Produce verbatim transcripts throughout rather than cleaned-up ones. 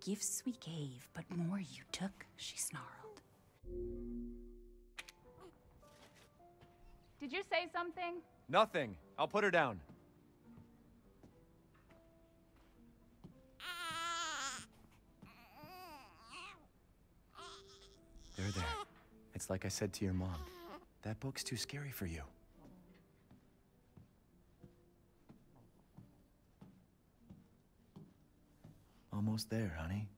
gifts we gave, but more you took, she snarled. Did you say something? Nothing. I'll put her down. There, there. It's like I said to your mom. That book's too scary for you. Almost there, honey.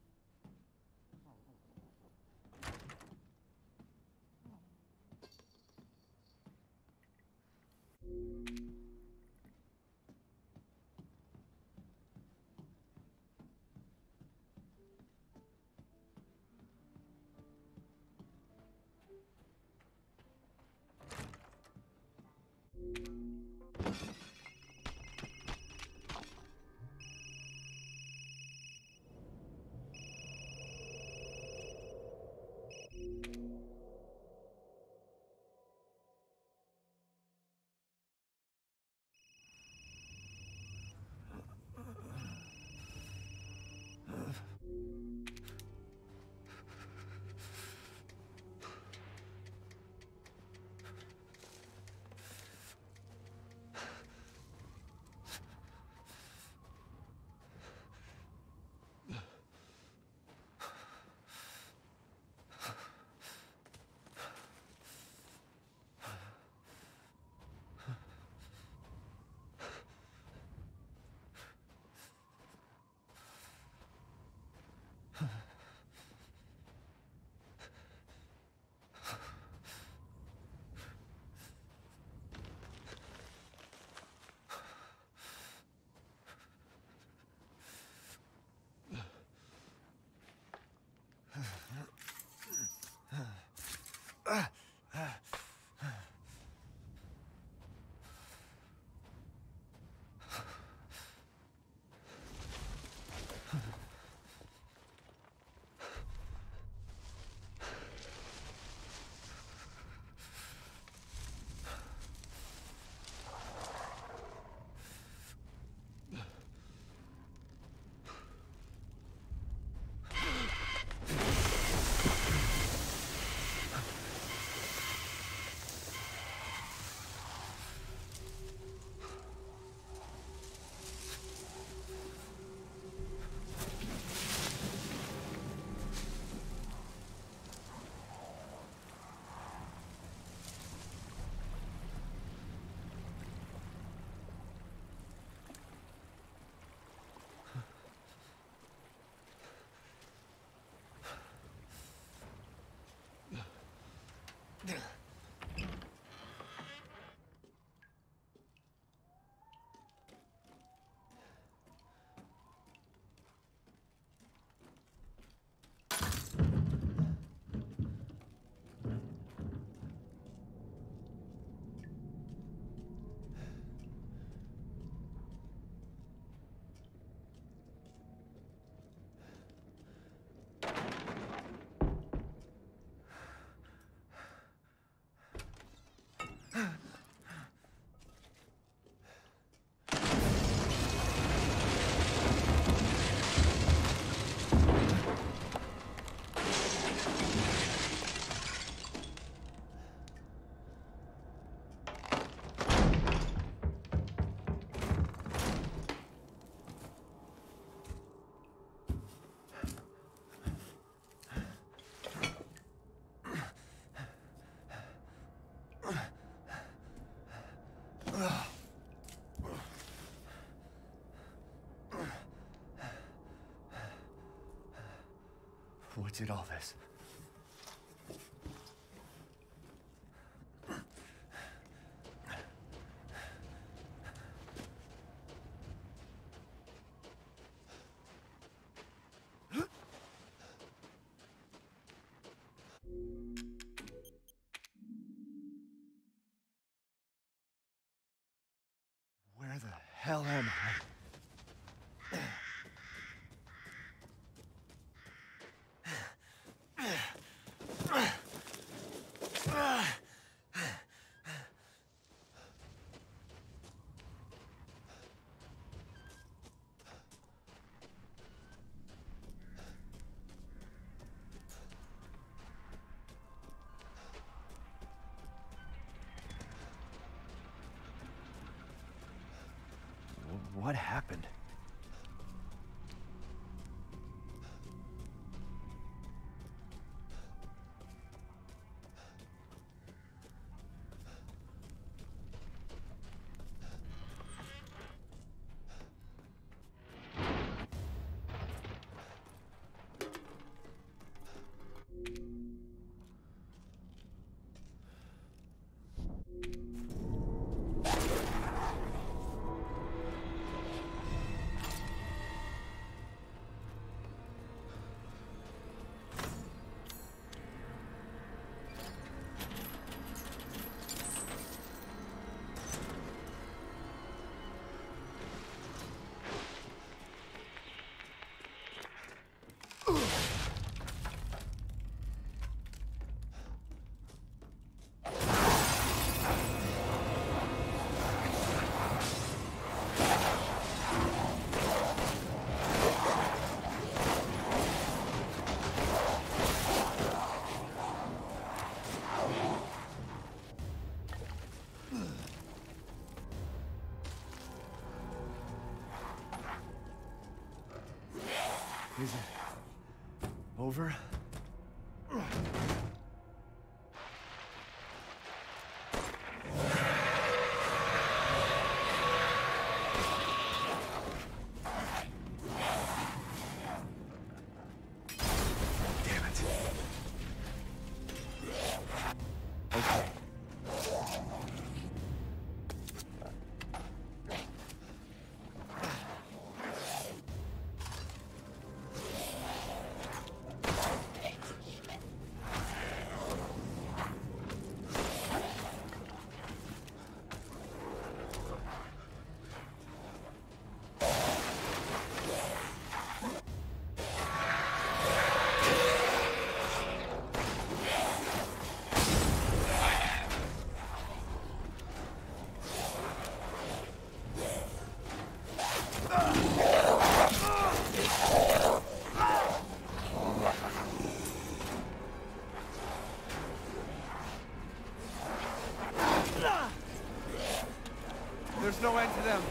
What did all this? Where the hell am I? What happened? Is it over? Damn it. Okay. There's no end to them.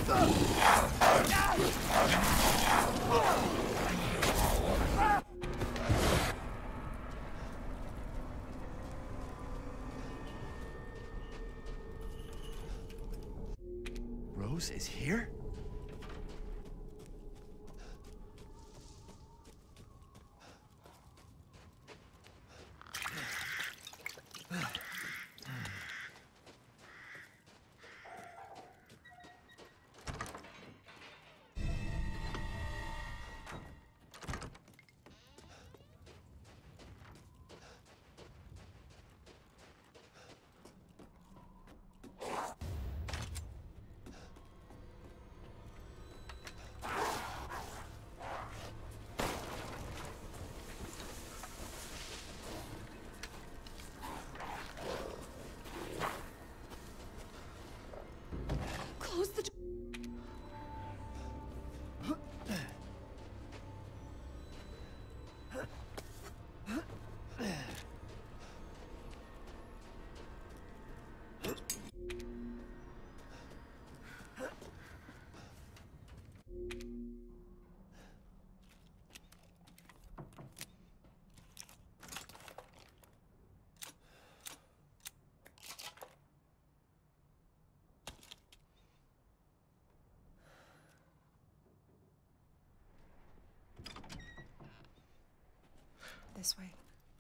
Rose is here? Close the door. This way.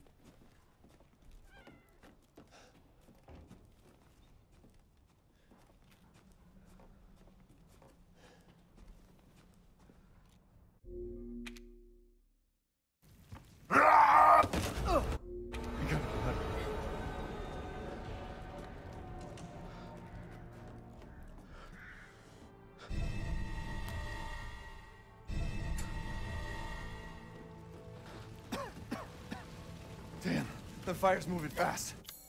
Damn, the fire's moving fast.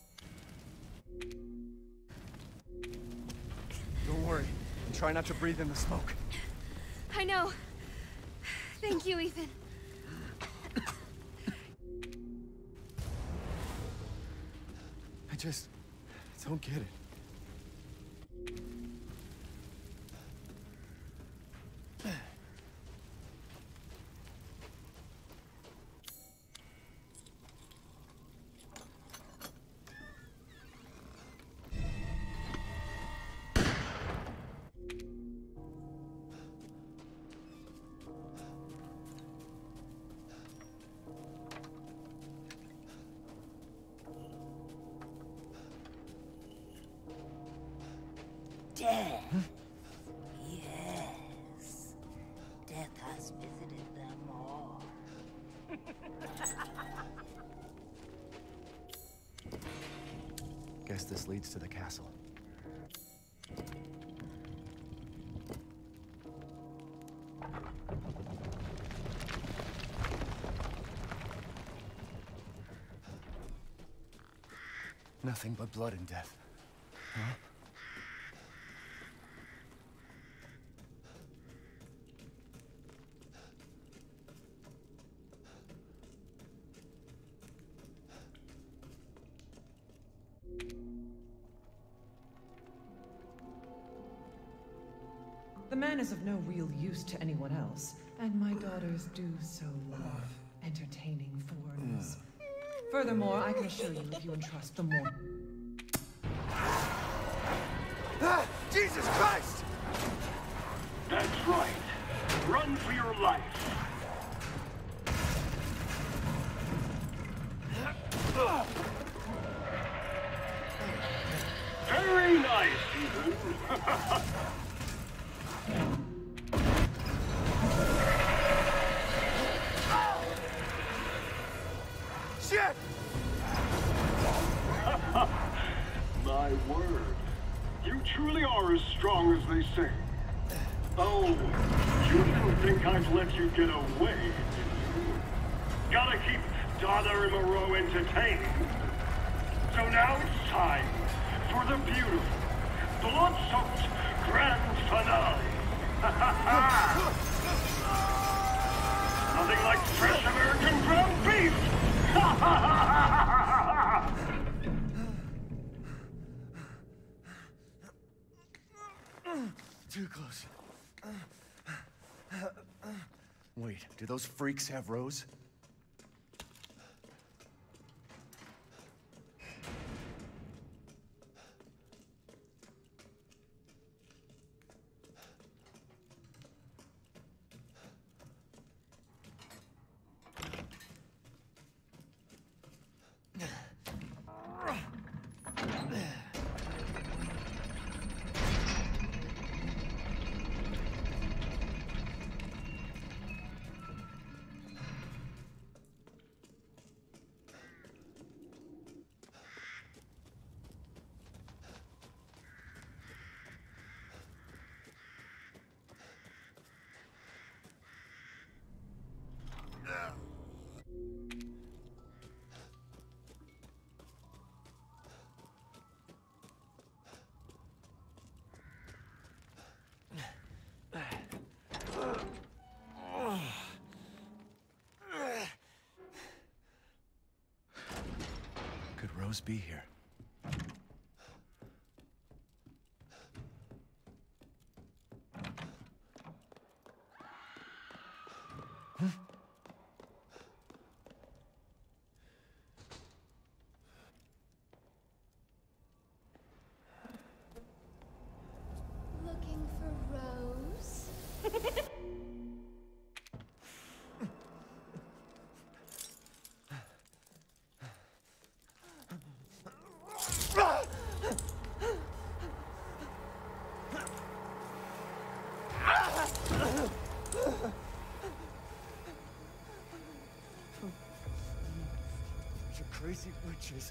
Don't worry, and try not to breathe in the smoke. I know. Thank you, Ethan. I just don't get it. Death. Yes. Death has visited them all. Guess this leads to the castle. Nothing but blood and death. Huh? The man is of no real use to anyone else, and my daughters do so love entertaining foreigners. Furthermore, I can assure you if you entrust the more... Ah! Jesus Christ! That's right. Run for your life. Very nice, Ethan. Shit! My word. You truly are as strong as they say. Oh, you didn't think I'd let you get away, did you? Gotta keep Donna and Moreau entertained. So now it's time for the beautiful, blood-soaked grand finale. Nothing like fresh American ground beef! too close. Wait, do those freaks have Rose? Could Rose be here? Looking for Rose? You crazy witches.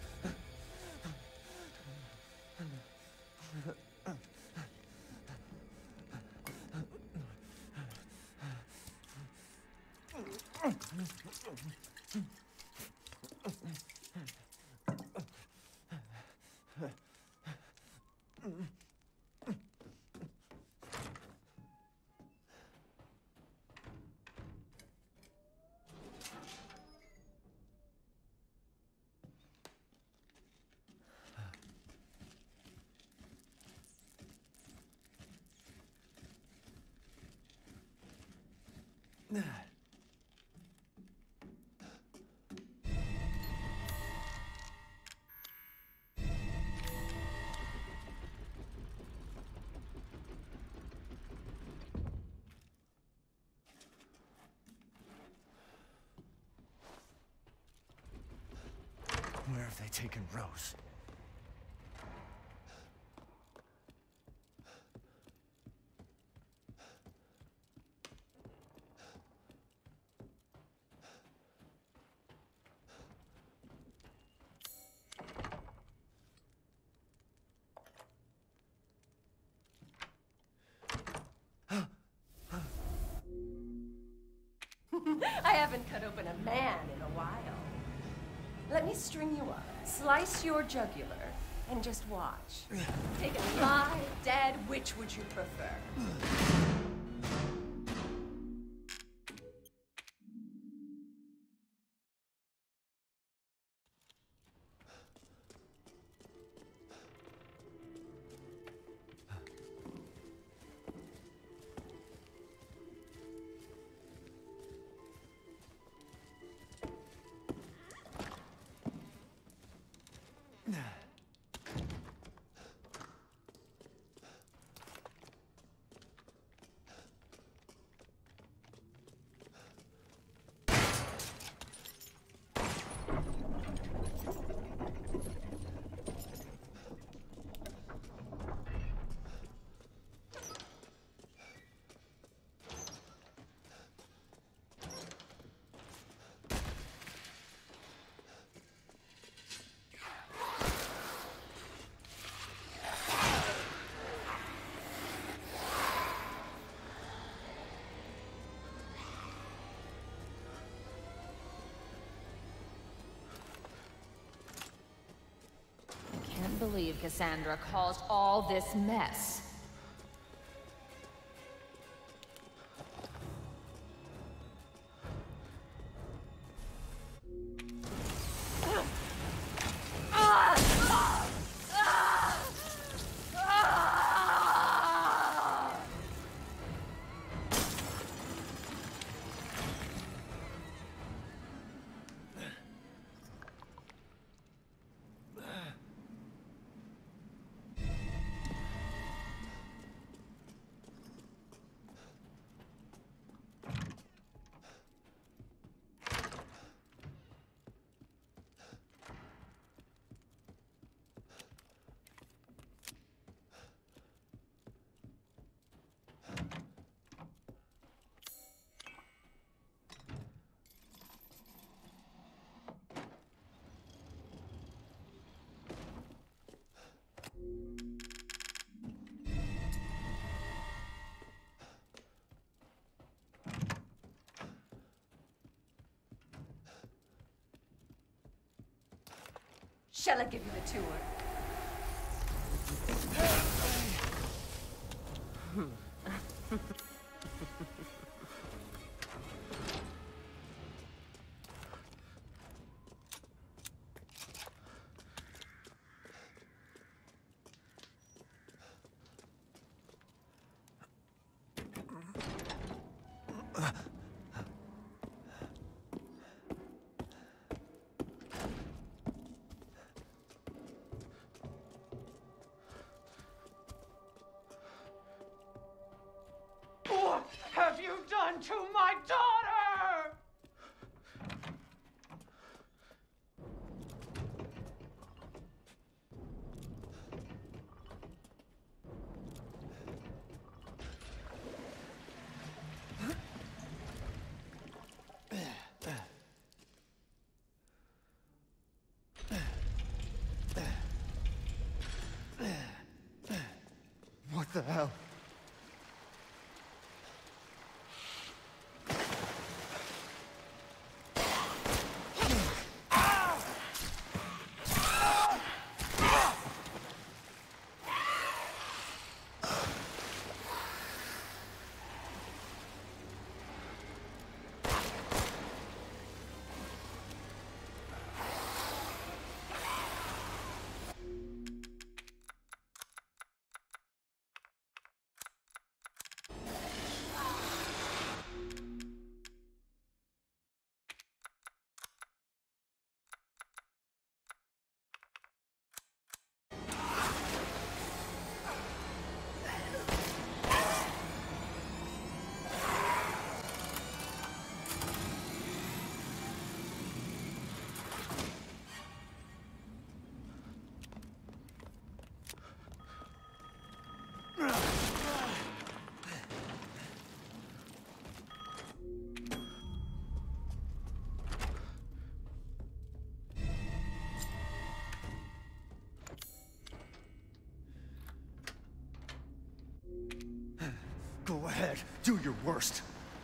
Where have they taken Rose? I haven't cut open a man in a while. Let me string you up, slice your jugular, and just watch. Take a live, dead, which would you prefer? Can't believe Cassandra caused all this mess. Shall I give you the tour? What have you done to my daughter? What the hell? Go ahead, do your worst.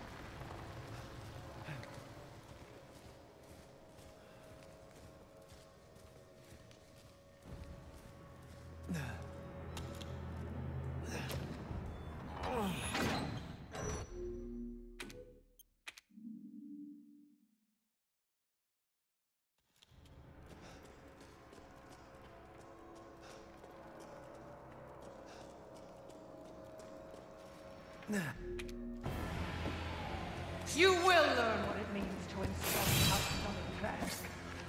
You will learn what it means to insult House Novigrad.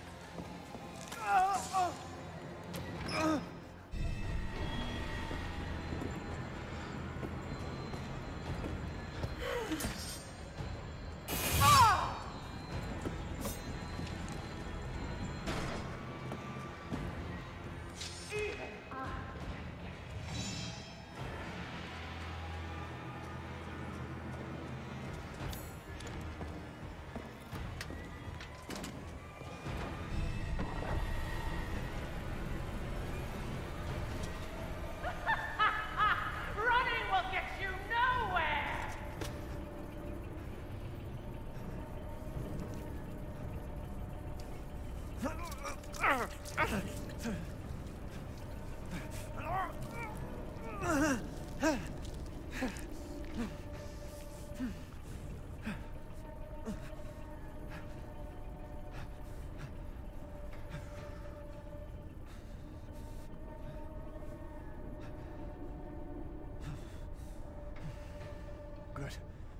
Good.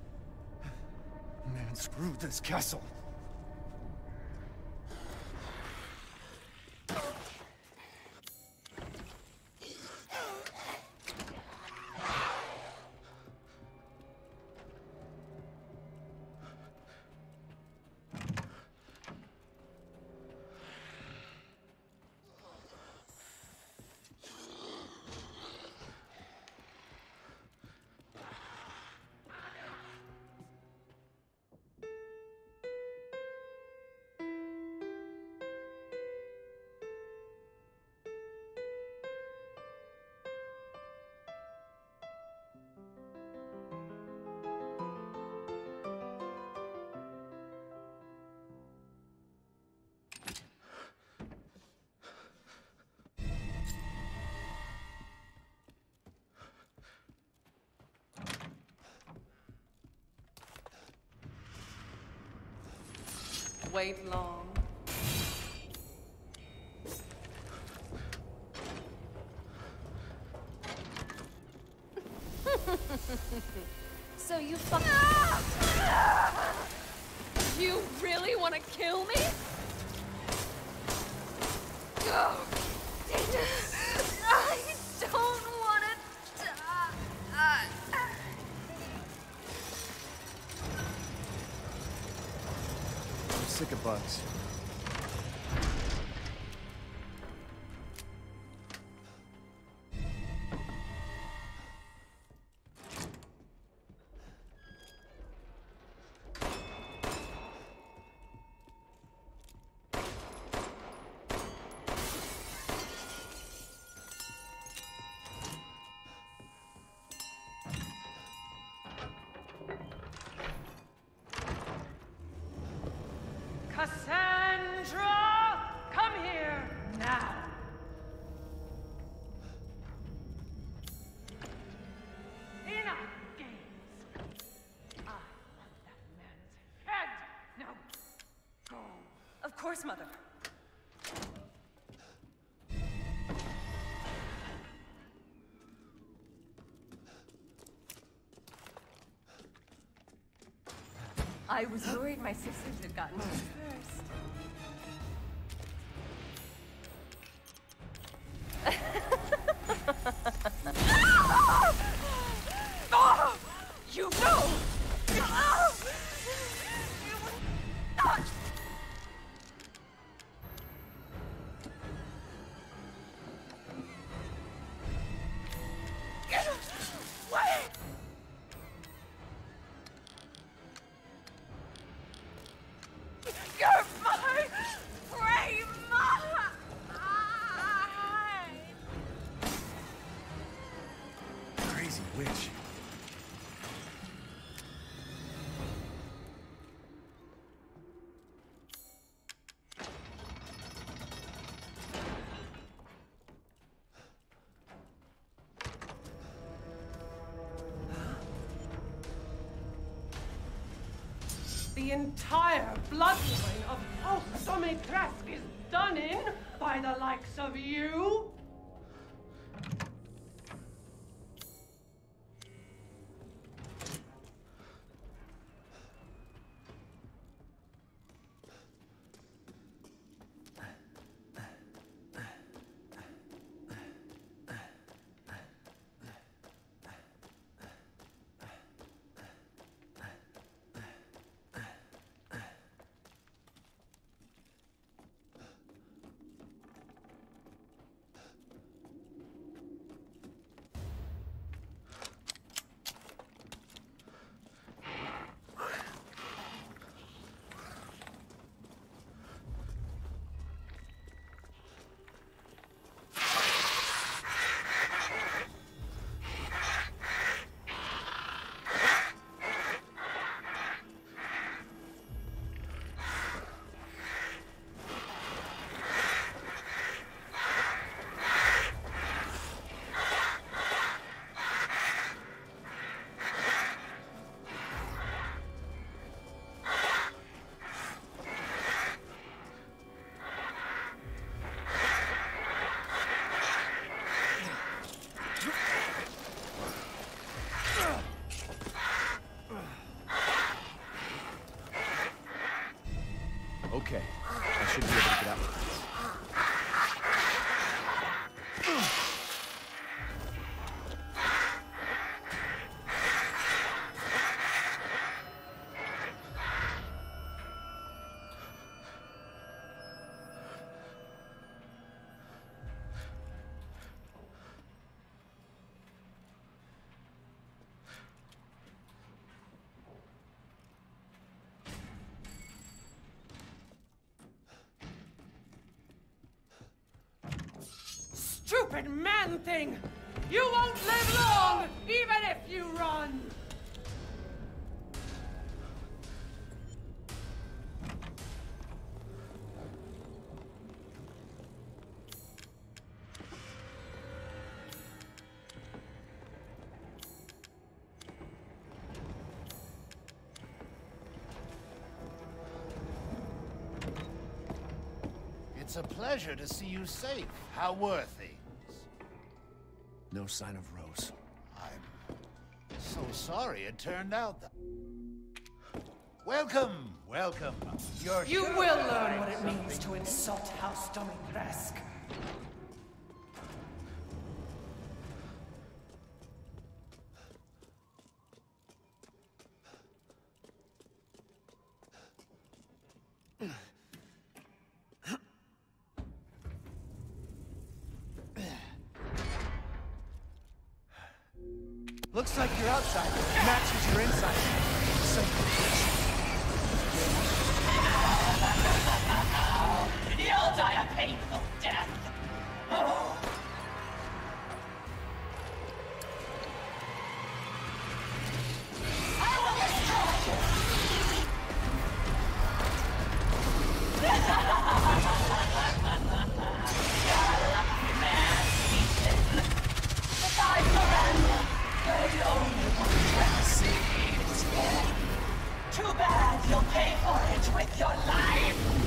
Man, screw this castle. wait long. So you fuck- You really want to kill me? Oh, I don't want to die. I'm sick of bugs. Cassandra! Come here now! Enough games! I want that man's head! Now go! Of course, Mother. I was worried my sisters had gotten to you first. Ah! You know! Ah! You would not! Get away! You're my prey, Mama! Crazy witch. The entire bloodline of House Dimitrescu is done in by the likes of you? Okay, I should be able to get out of this. Stupid man thing! You won't live long, even if you run! It's a pleasure to see you safe. How were things? No sign of Rose. I'm so sorry it turned out that... Welcome, welcome. You're You sure will that learn I what it something- means to insult House Dimitrescu. Looks like your outside matches your inside. Some You'll die a painful death. I will destroy Besides Miranda, the only one who can see is dead. Too bad you'll pay for it with your life.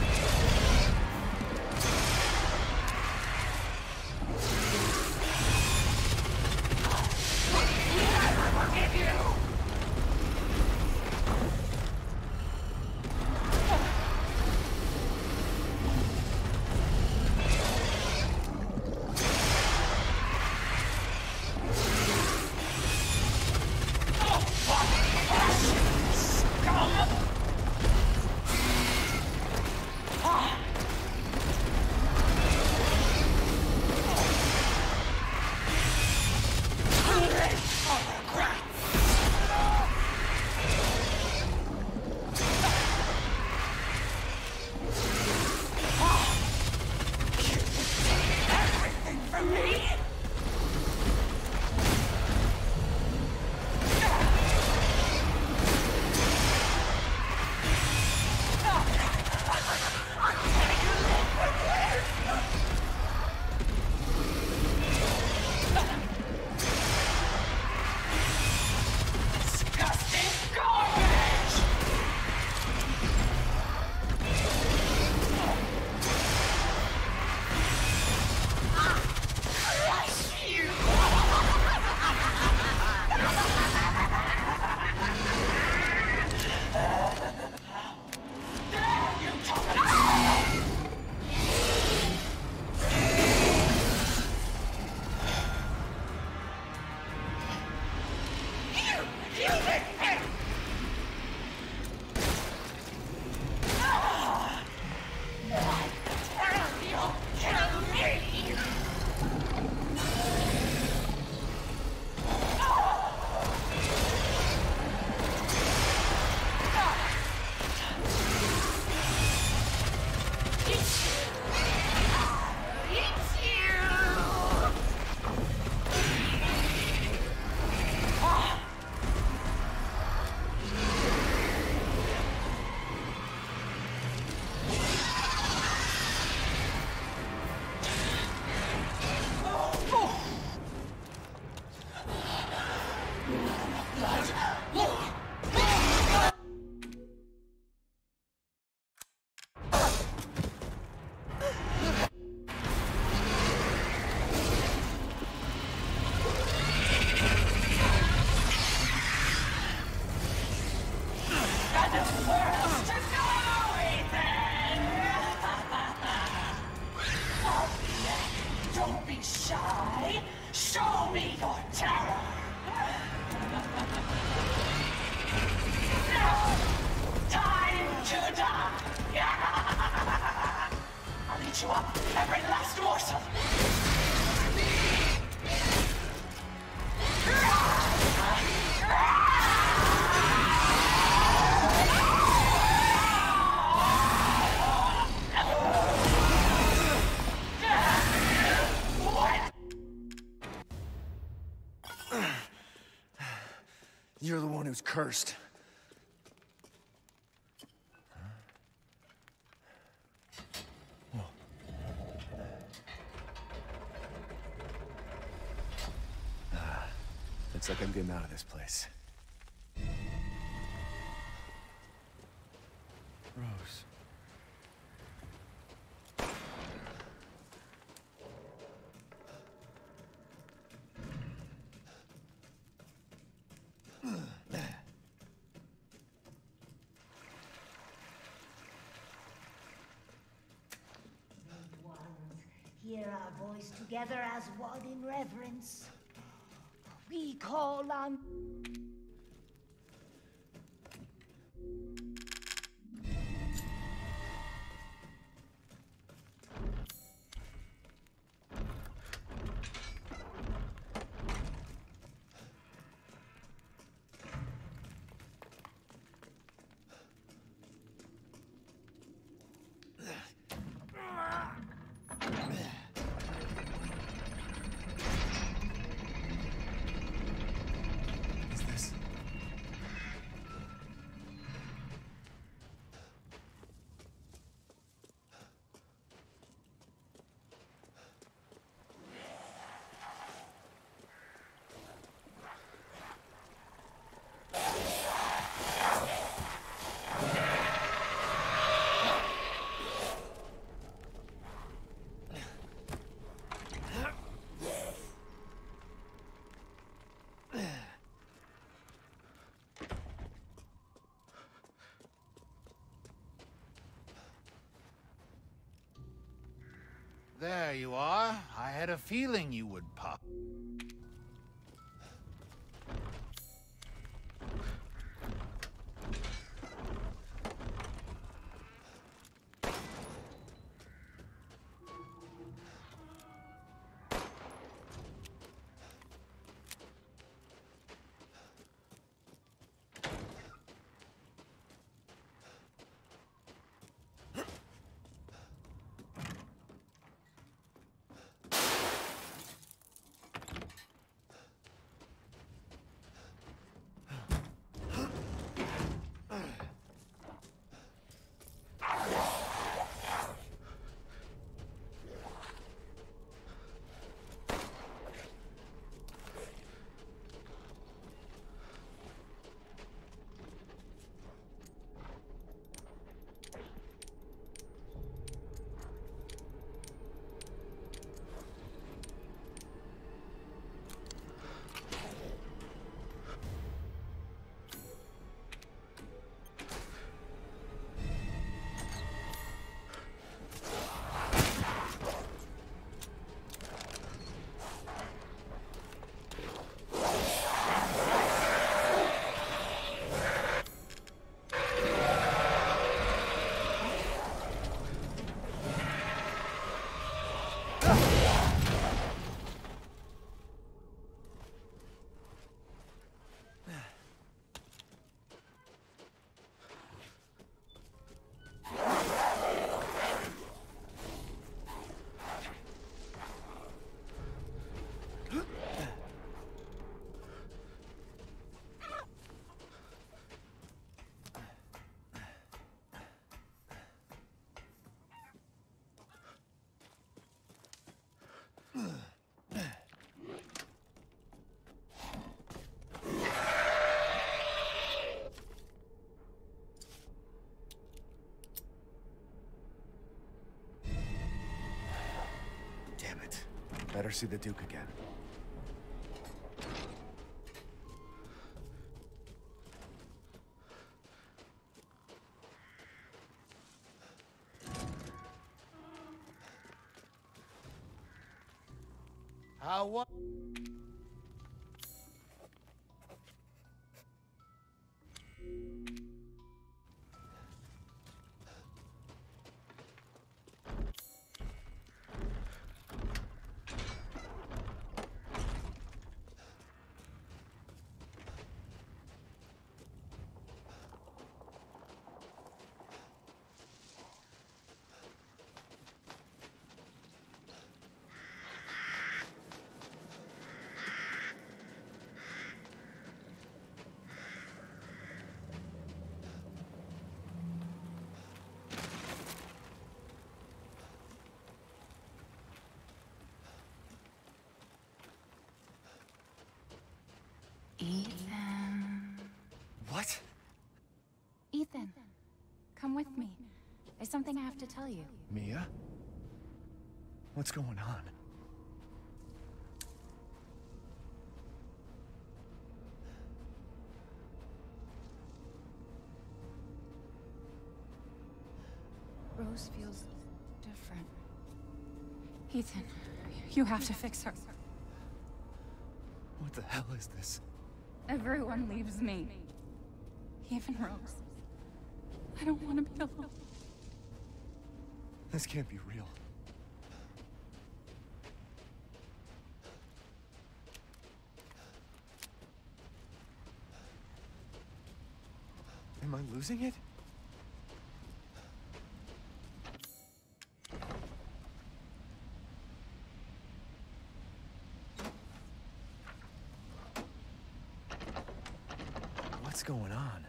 Don't be shy. Show me your terror. Now, time to die. I'll eat you up, every last morsel. You're the one who's cursed. Whoa. Ah, looks like I'm getting out of this place. Rose. Hear our voice together as one in reverence. We call on... There you are. I had a feeling you would pop. Better see the Duke again. How what? Ethan. What? Ethan, come with me. There's something I have to tell you. Mia? What's going on? Rose feels different. Ethan, you have to fix her. What the hell is this? Everyone leaves me. Even Rose. I don't want to be alone. This can't be real. Am I losing it? What's going on?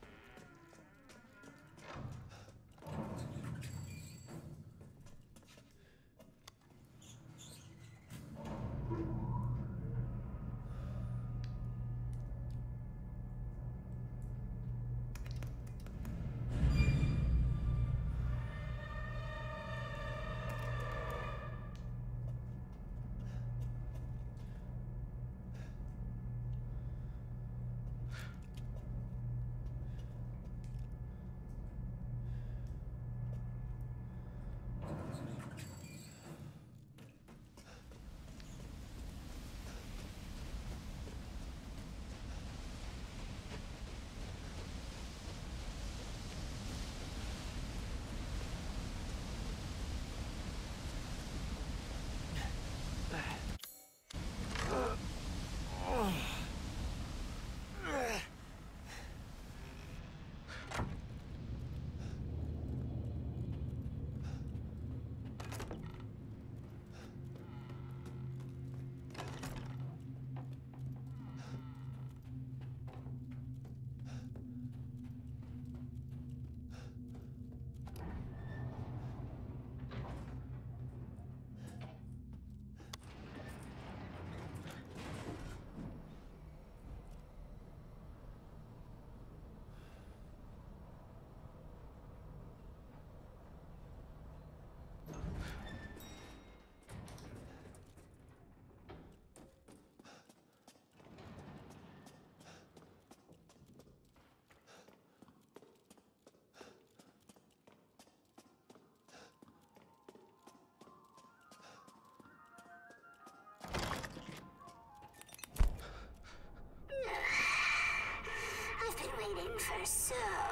Waiting for so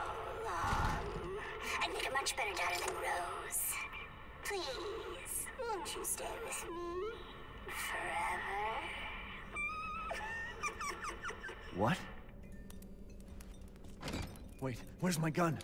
long. I'd make a much better daughter than Rose. Please, won't you stay with me forever? What? Wait, where's my gun?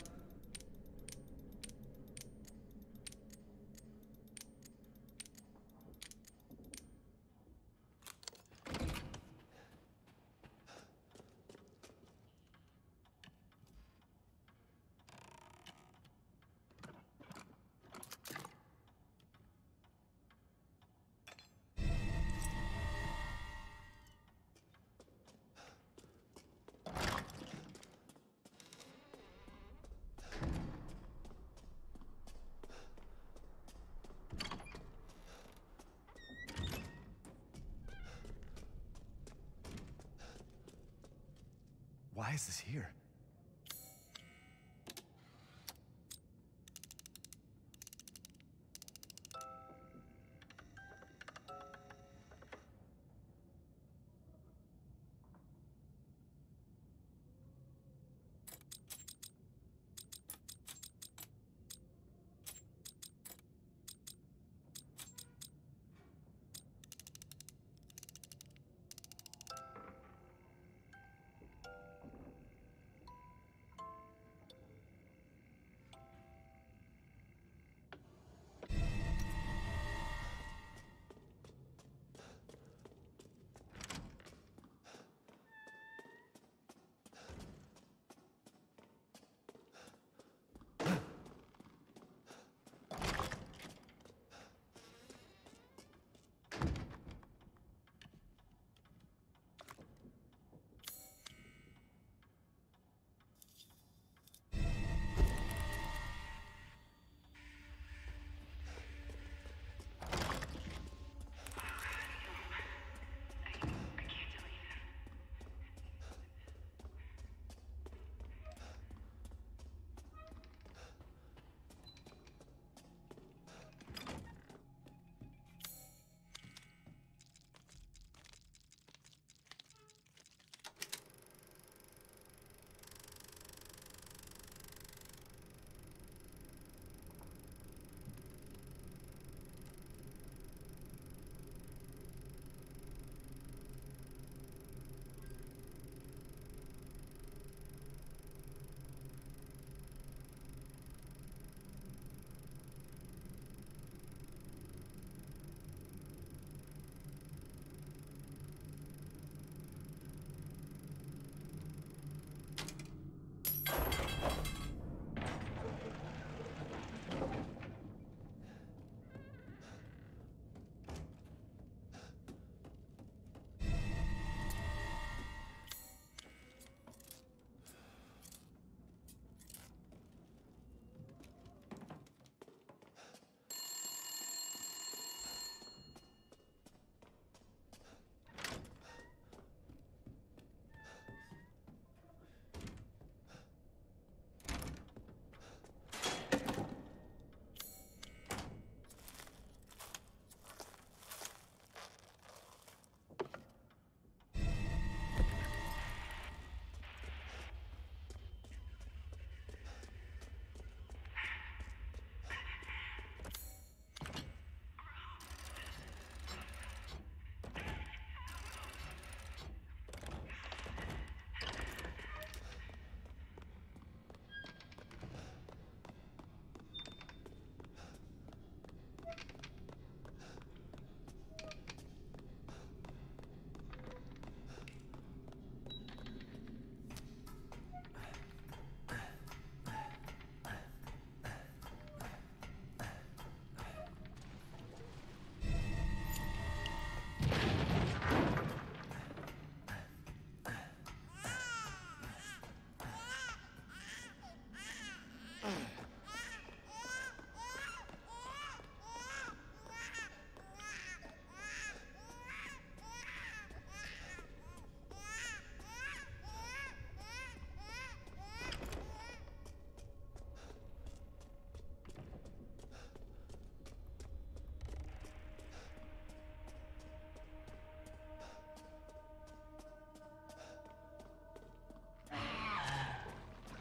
Why is this here?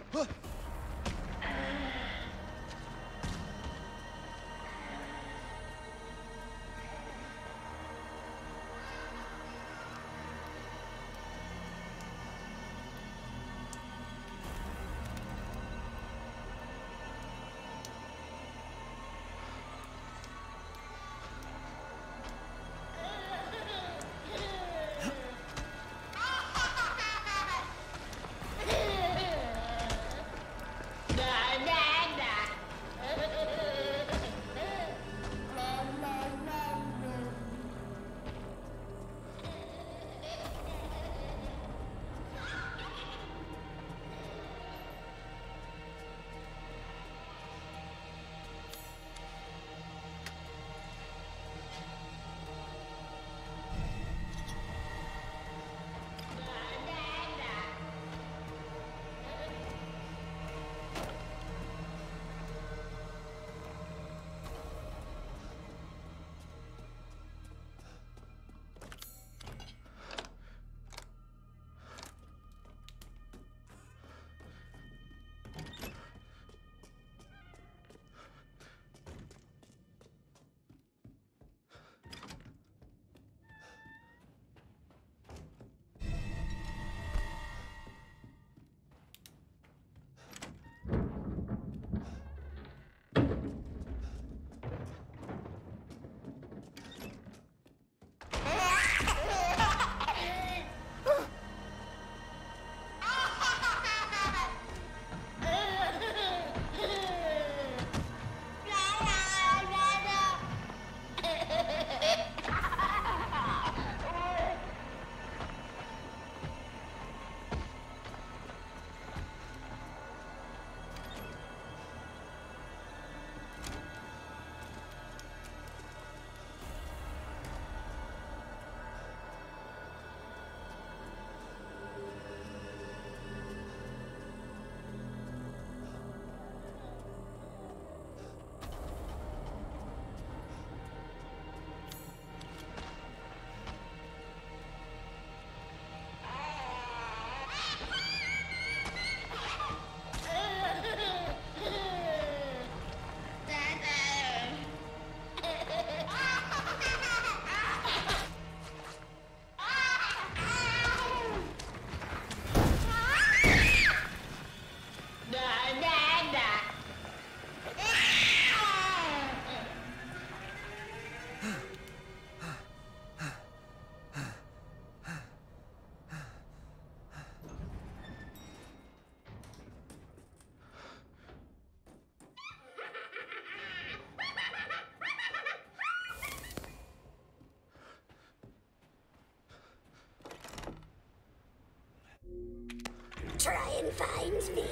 Try and find me.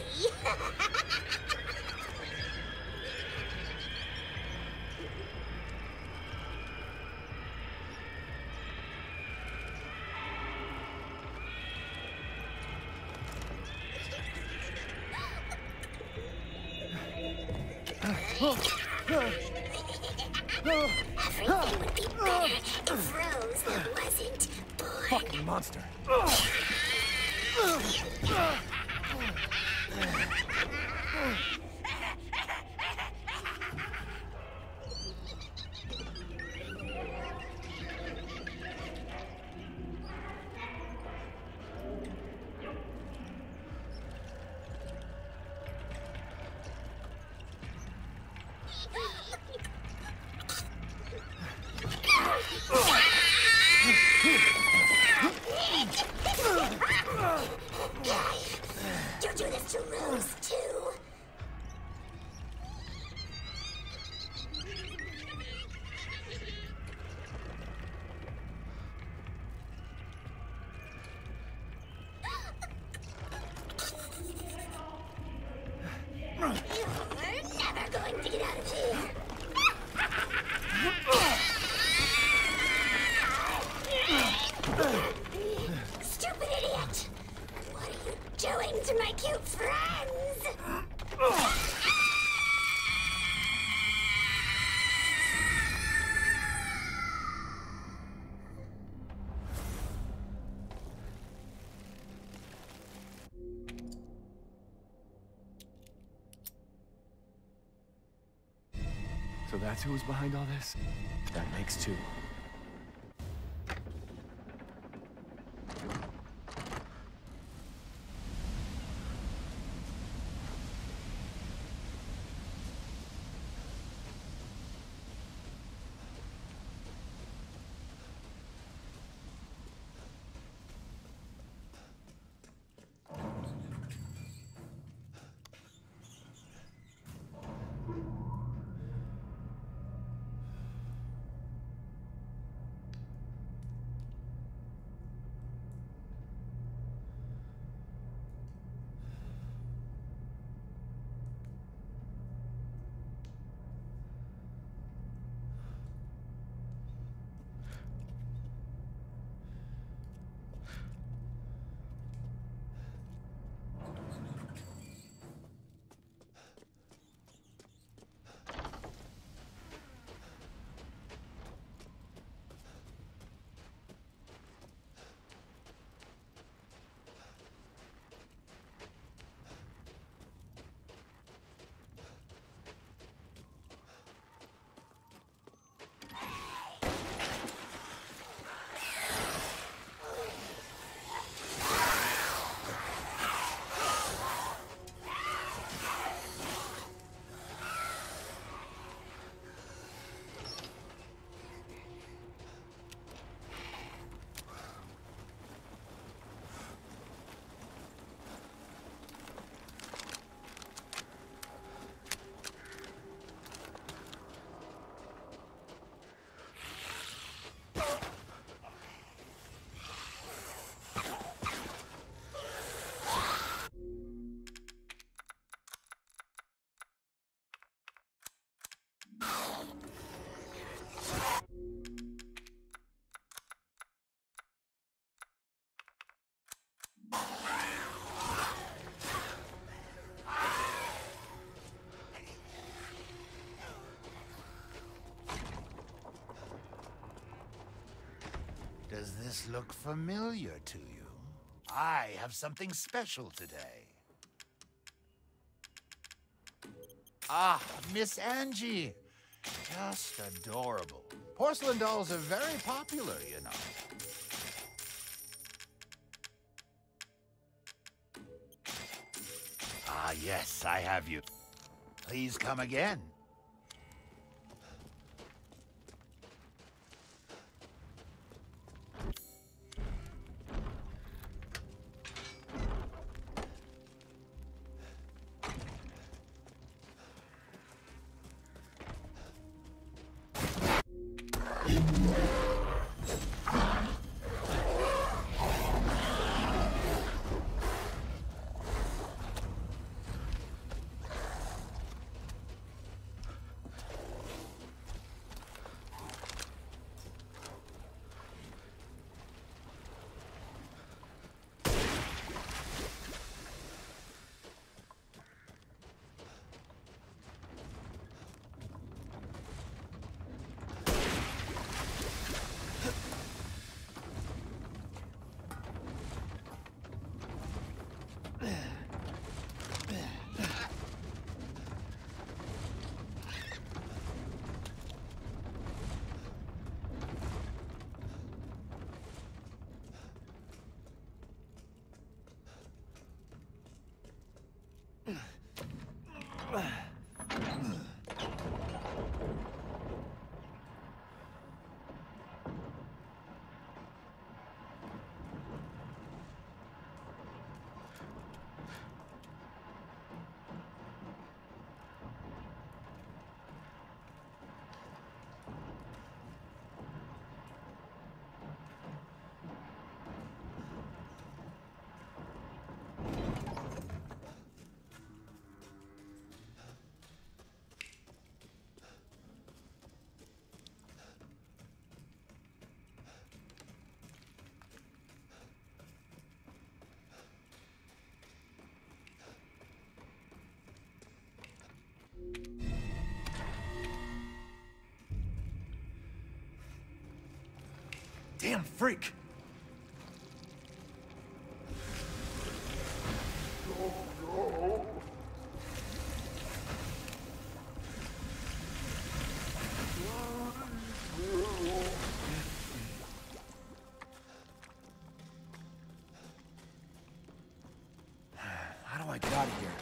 Everything would be better if Rose wasn't born. Fucking monster. You do this to Rose, too. You're never going to get out of here. Stupid idiot! What are you doing to my cute friends? So that's who was behind all this? That makes two. Does this look familiar to you? I have something special today. Ah, Miss Angie. Just adorable. Porcelain dolls are very popular, you know. Ah, yes, I have you. Please come again. Damn freak! I get out of here?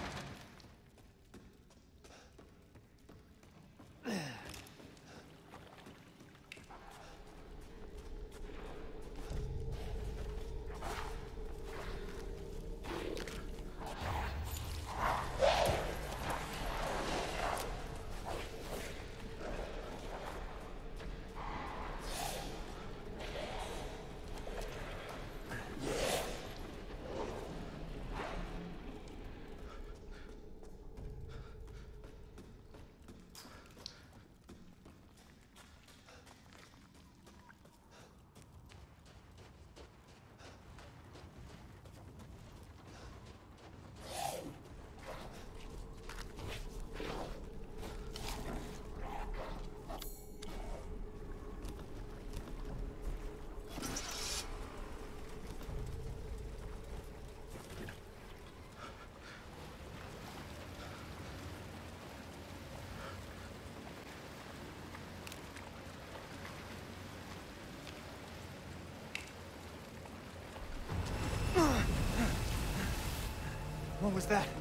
What was that?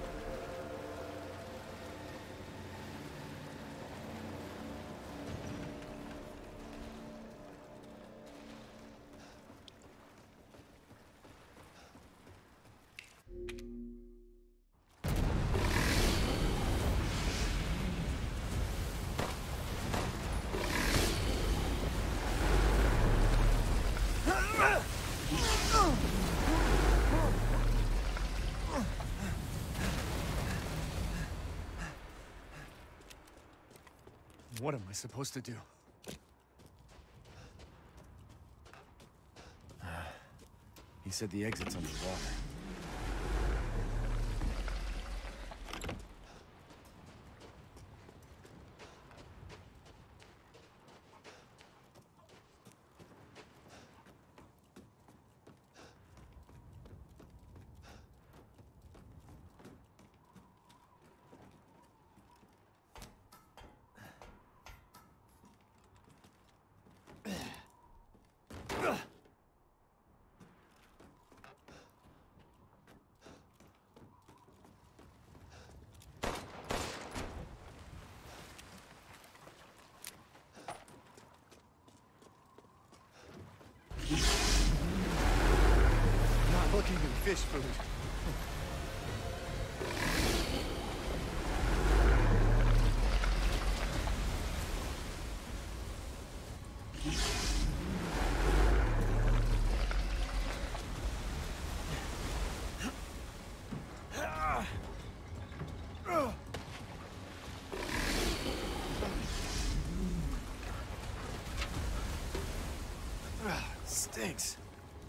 What am I supposed to do? He said the exit's underwater. Not looking at fish food. Stinks.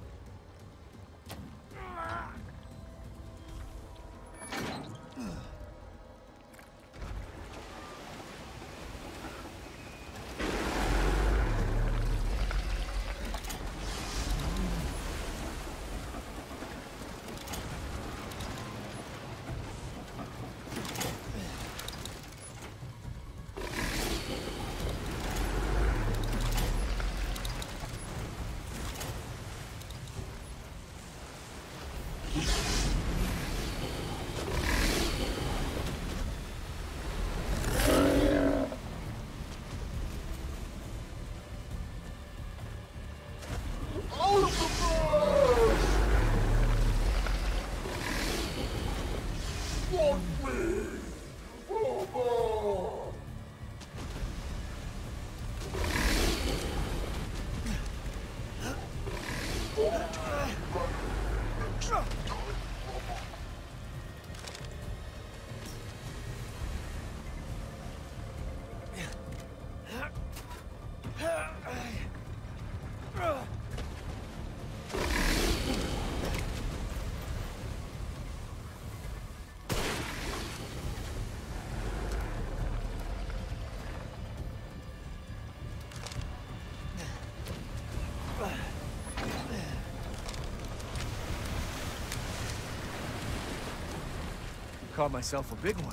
Caught myself a big one.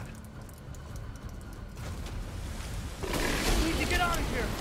Need to get out of here!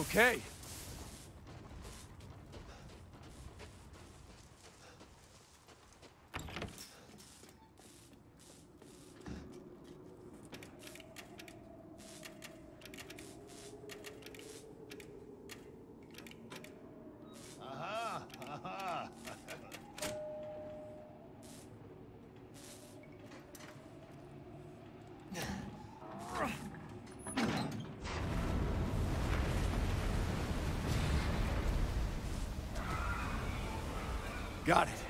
Okay. Aha! Aha! Got it.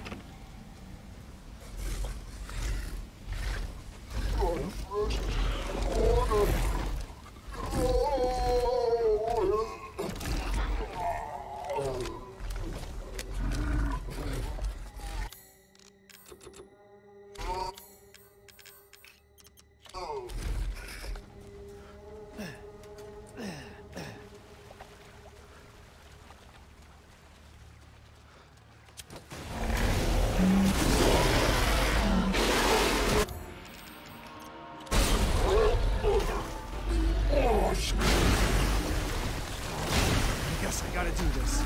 I guess I gotta do this.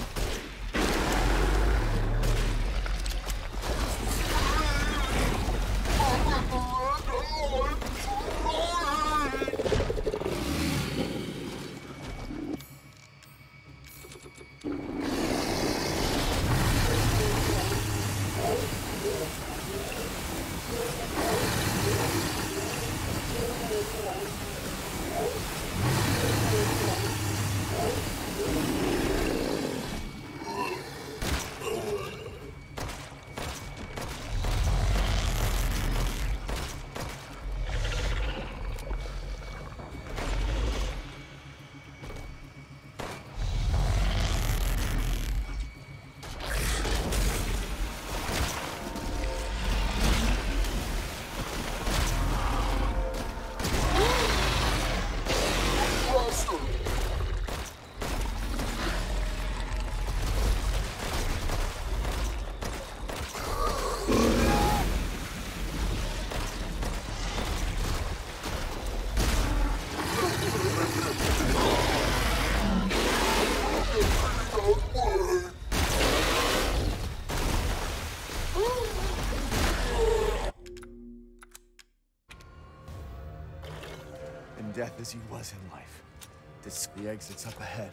In death as he was in life. This the exit's up ahead.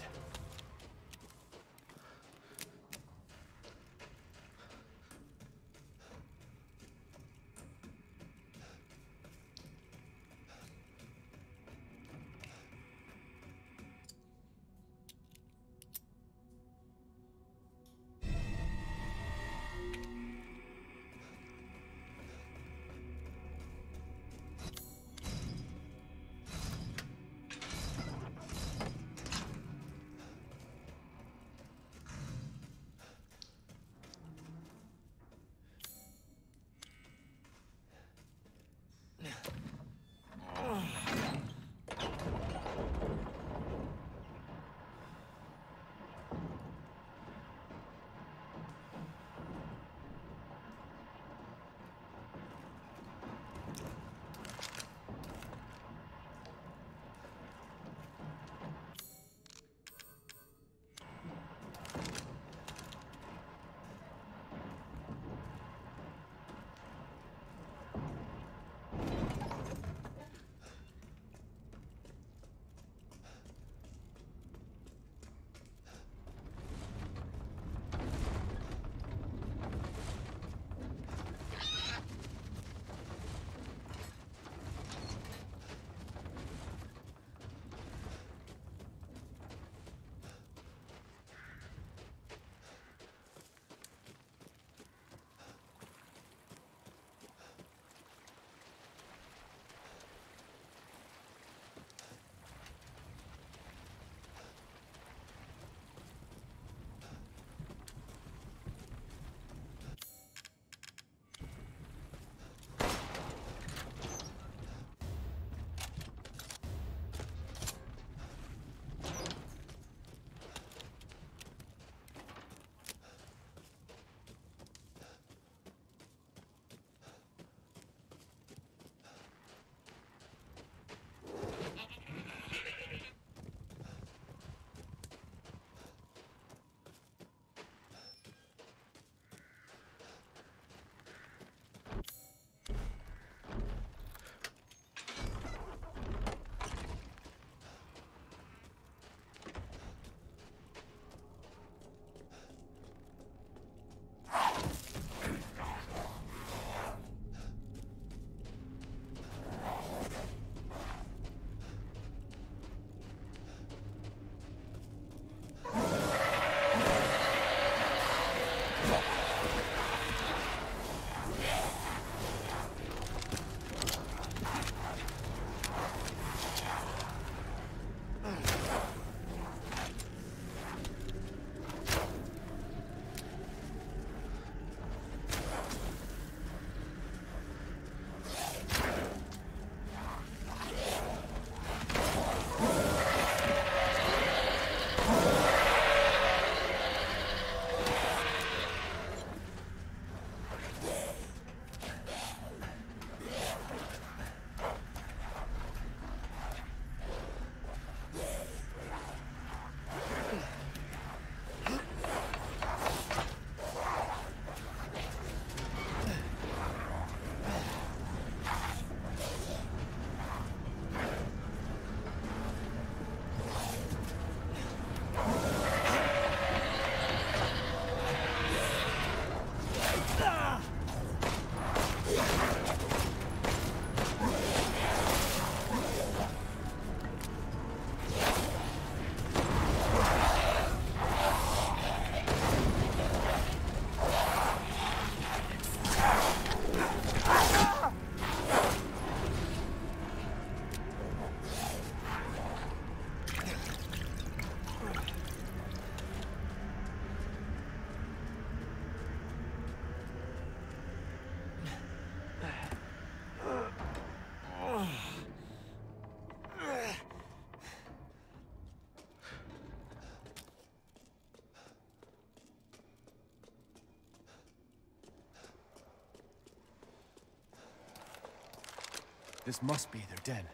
This must be their den.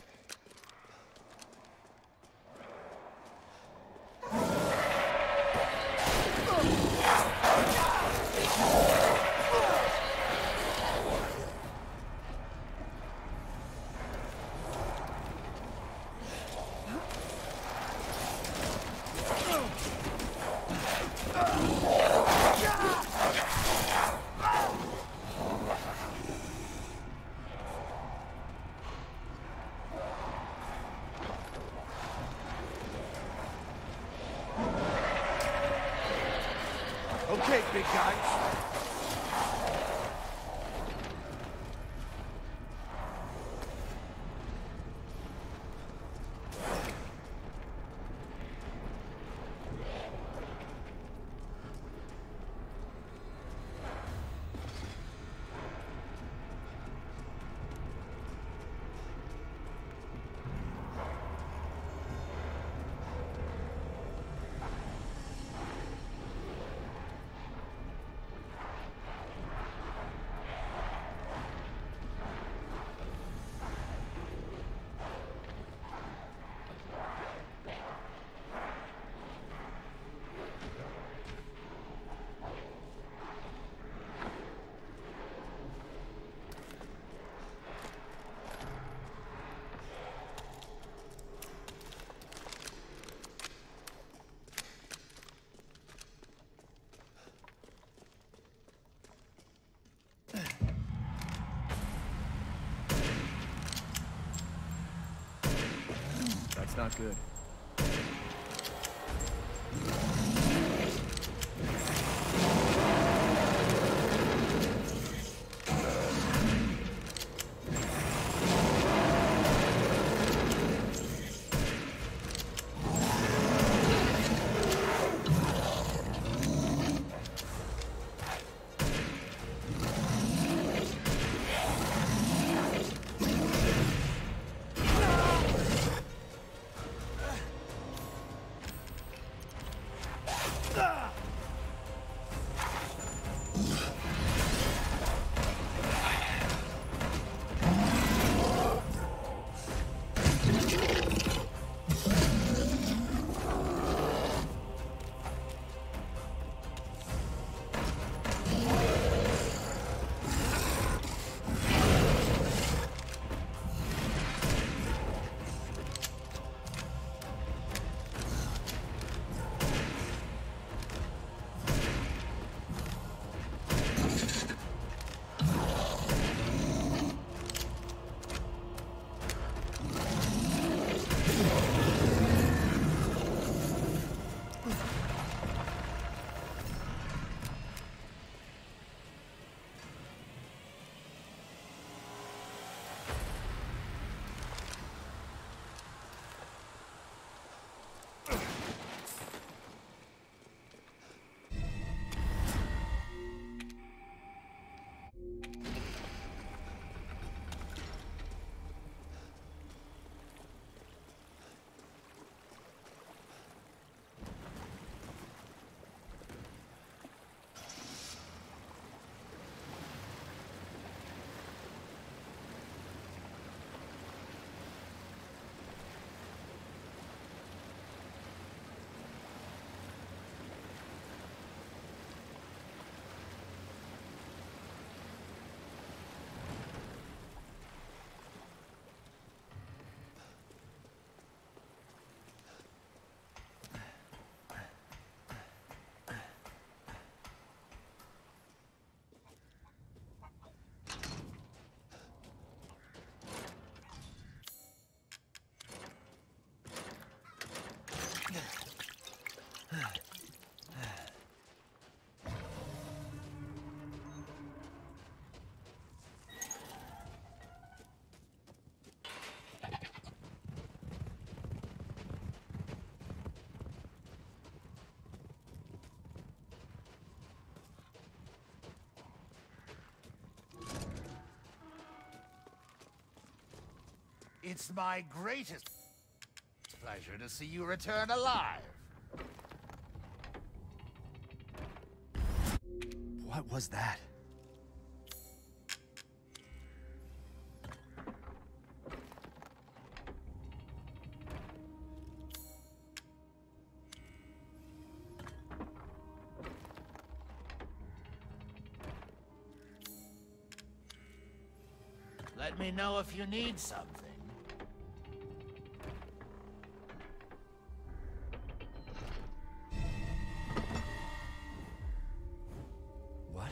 Okay, big guy. That's not good. It's my greatest pleasure to see you return alive. What was that? Let me know if you need something. What?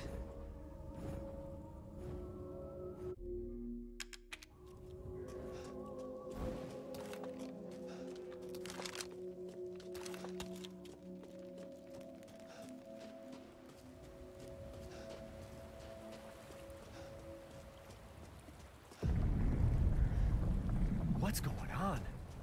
What's going on?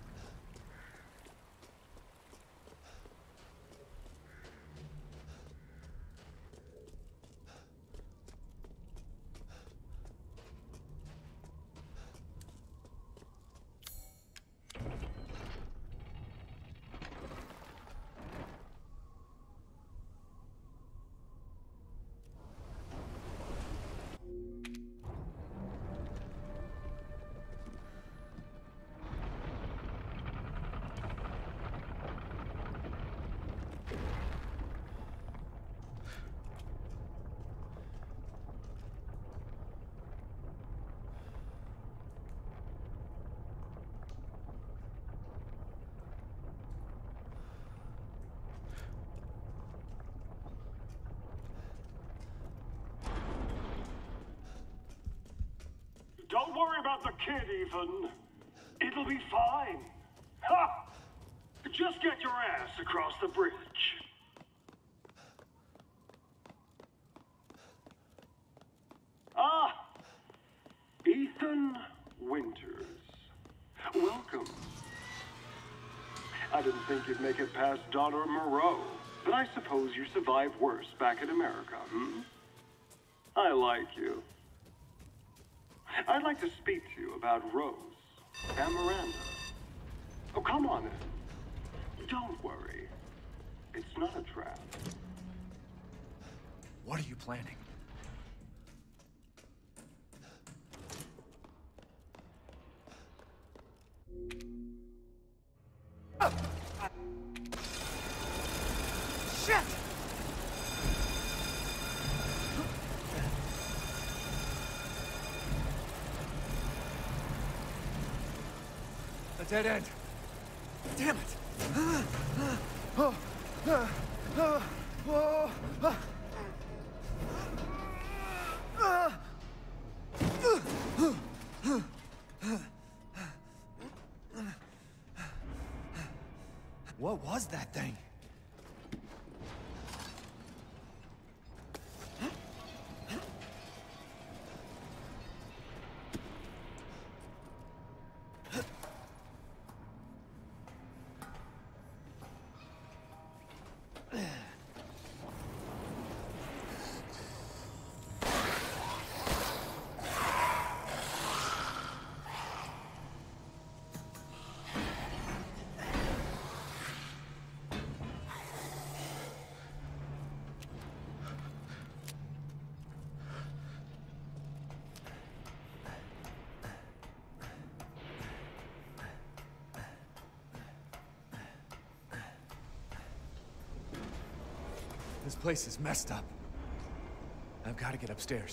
Don't worry about the kid, Ethan. It'll be fine. Ha! Just get your ass across the bridge. Ah! Ethan Winters. Welcome. I didn't think you'd make it past Daughter Moreau, but I suppose you survived worse back in America, hmm? I like you. I'd like to speak to you about Rose and Miranda. Oh, come on in. Don't worry. It's not a trap. What are you planning? Ah! Shit! A dead end. Damn it! Oh, oh, oh, oh, oh. What was that thing? This place is messed up. I've got to get upstairs.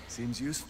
Seems useful.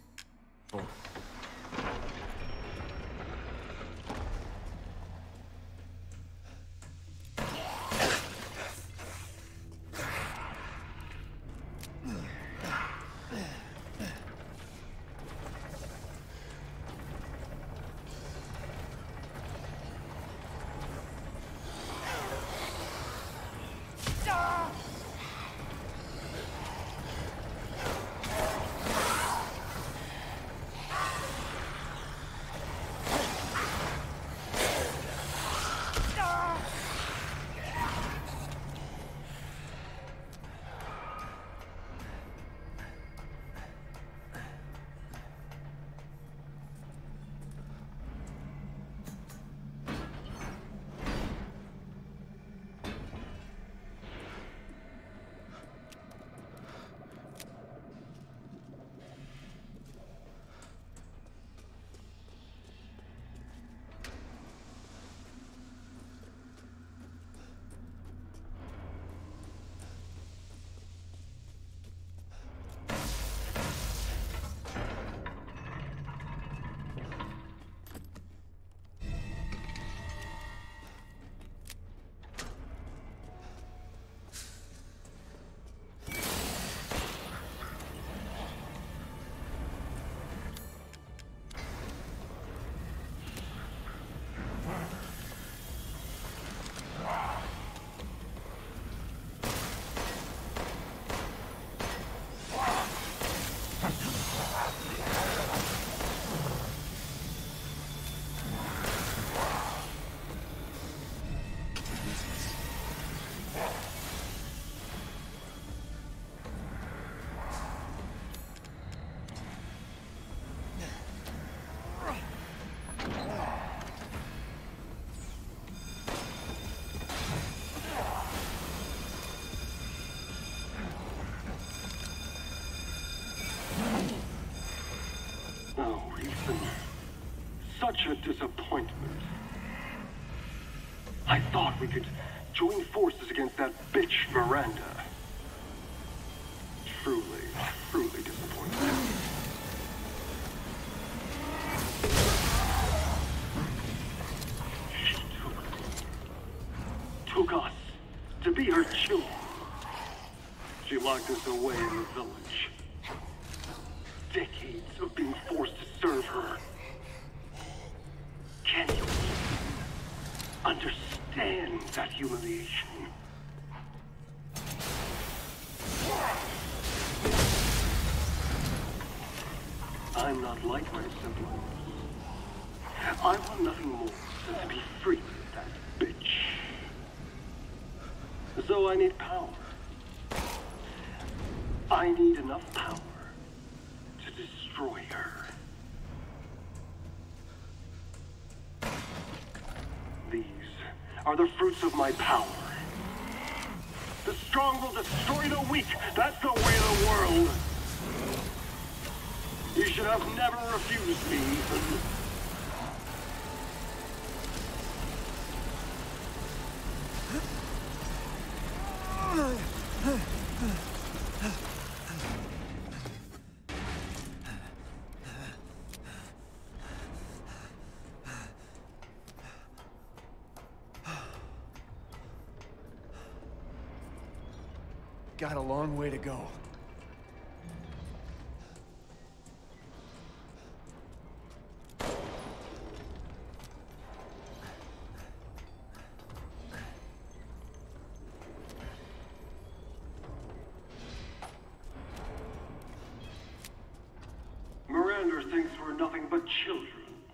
Such a disappointment. I thought we could join forces against that bitch Miranda. Truly, truly disappointed. She took, took us to be her children. She locked us away in the village. Decades of being forced to serve her. Can you understand that humiliation? I'm not like my siblings. I want nothing more than to be free of that bitch. So I need power. I need enough power to destroy her. These are the fruits of my power. The strong will destroy the weak. That's the way of the world. You should have never refused me, Ethan. Got a long way to go. Miranda thinks we're nothing but children.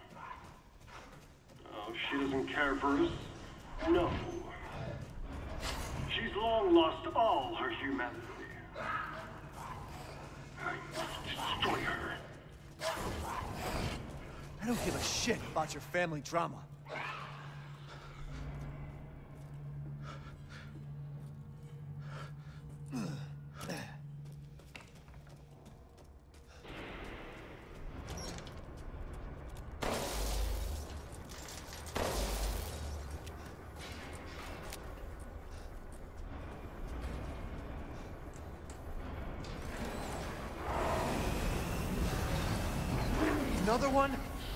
Oh, she doesn't care for us? No. She's long lost all her humanity. I must destroy her. I don't give a shit about your family drama. Another one?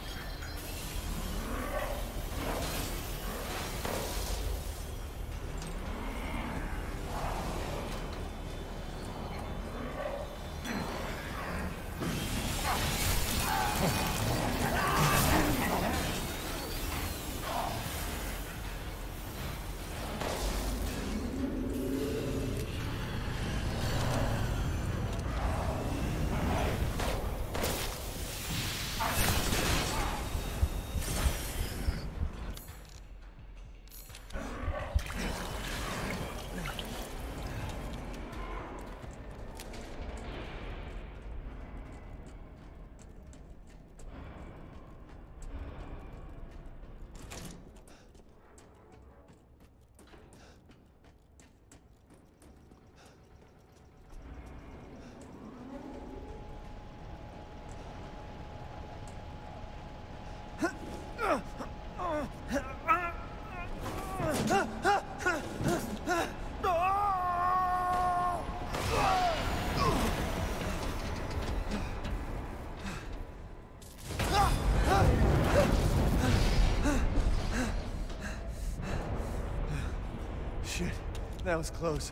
Shit, that was close.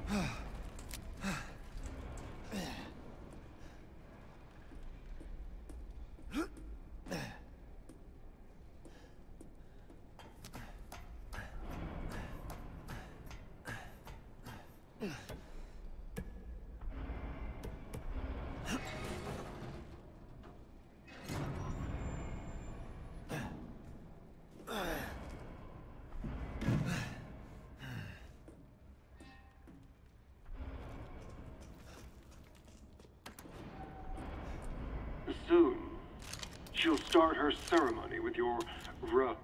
Soon, she'll start her ceremony with your rose.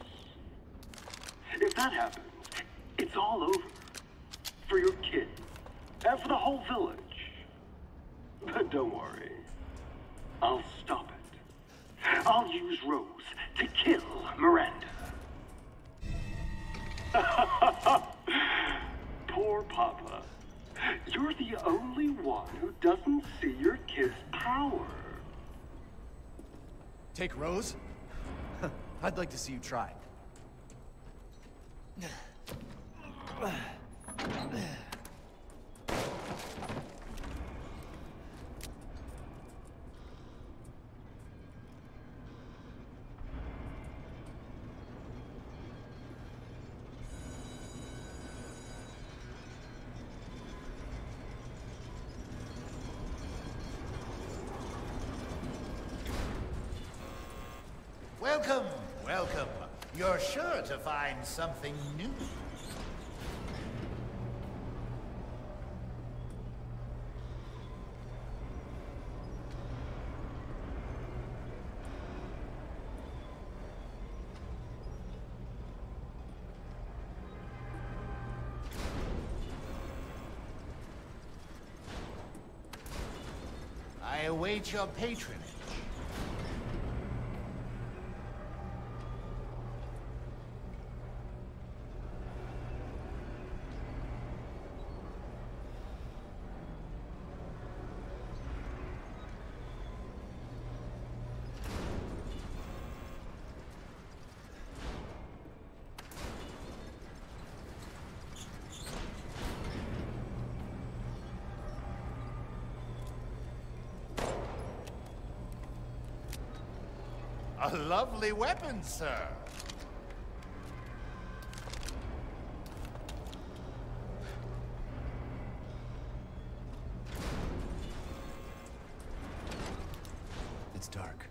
If that happens, it's all over. For your kid, and for the whole village. But don't worry, I'll stop it. I'll use Rose to kill Miranda. Poor Papa. You're the only one who doesn't see your kid's power. Take Rose? I'd like to see you try. Welcome, welcome. You're sure to find something new. I await your patronage. A lovely weapon, sir. It's dark.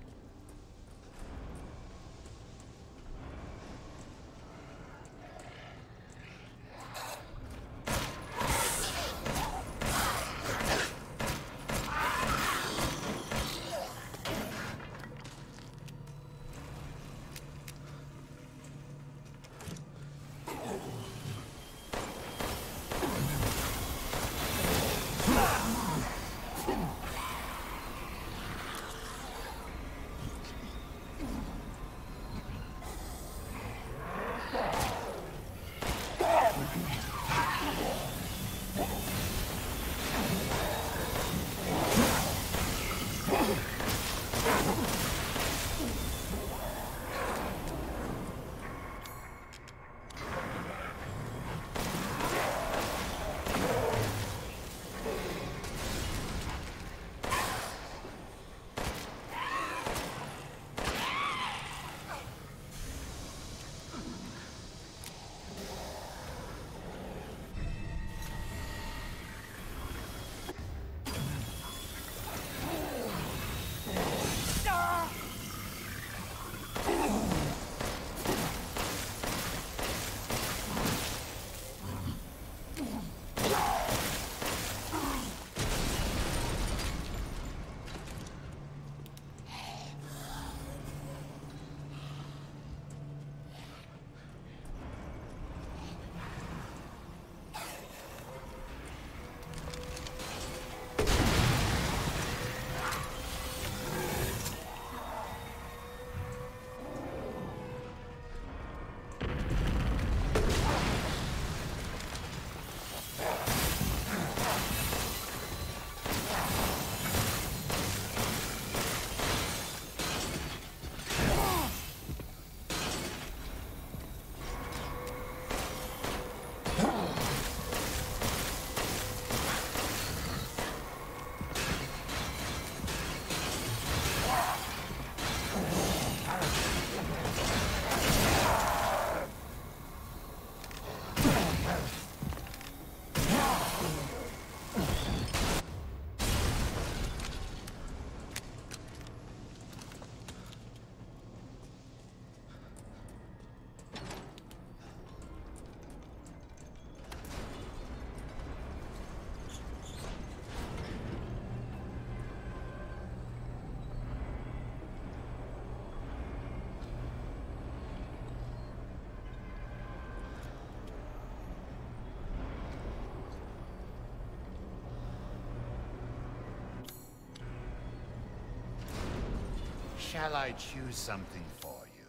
shall I choose something for you?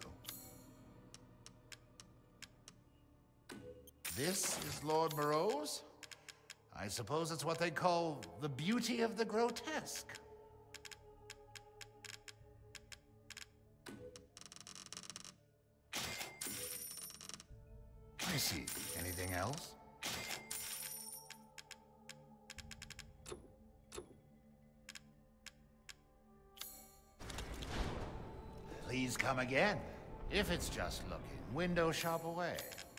This is Lord Moreau's? I suppose it's what they call the beauty of the grotesque. I see. Anything else? Please come again. If it's just looking, window shop away.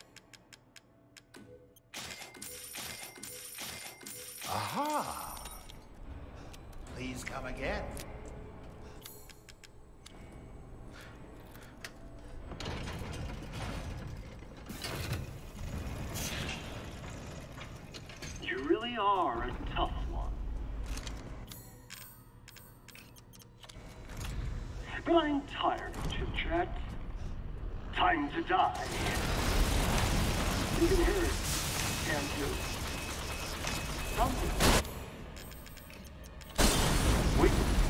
Aha! Please come again. You really are a tough one. But I'm tired of chit-chat. Time to die. You can hear it, can't you? Something. Wait.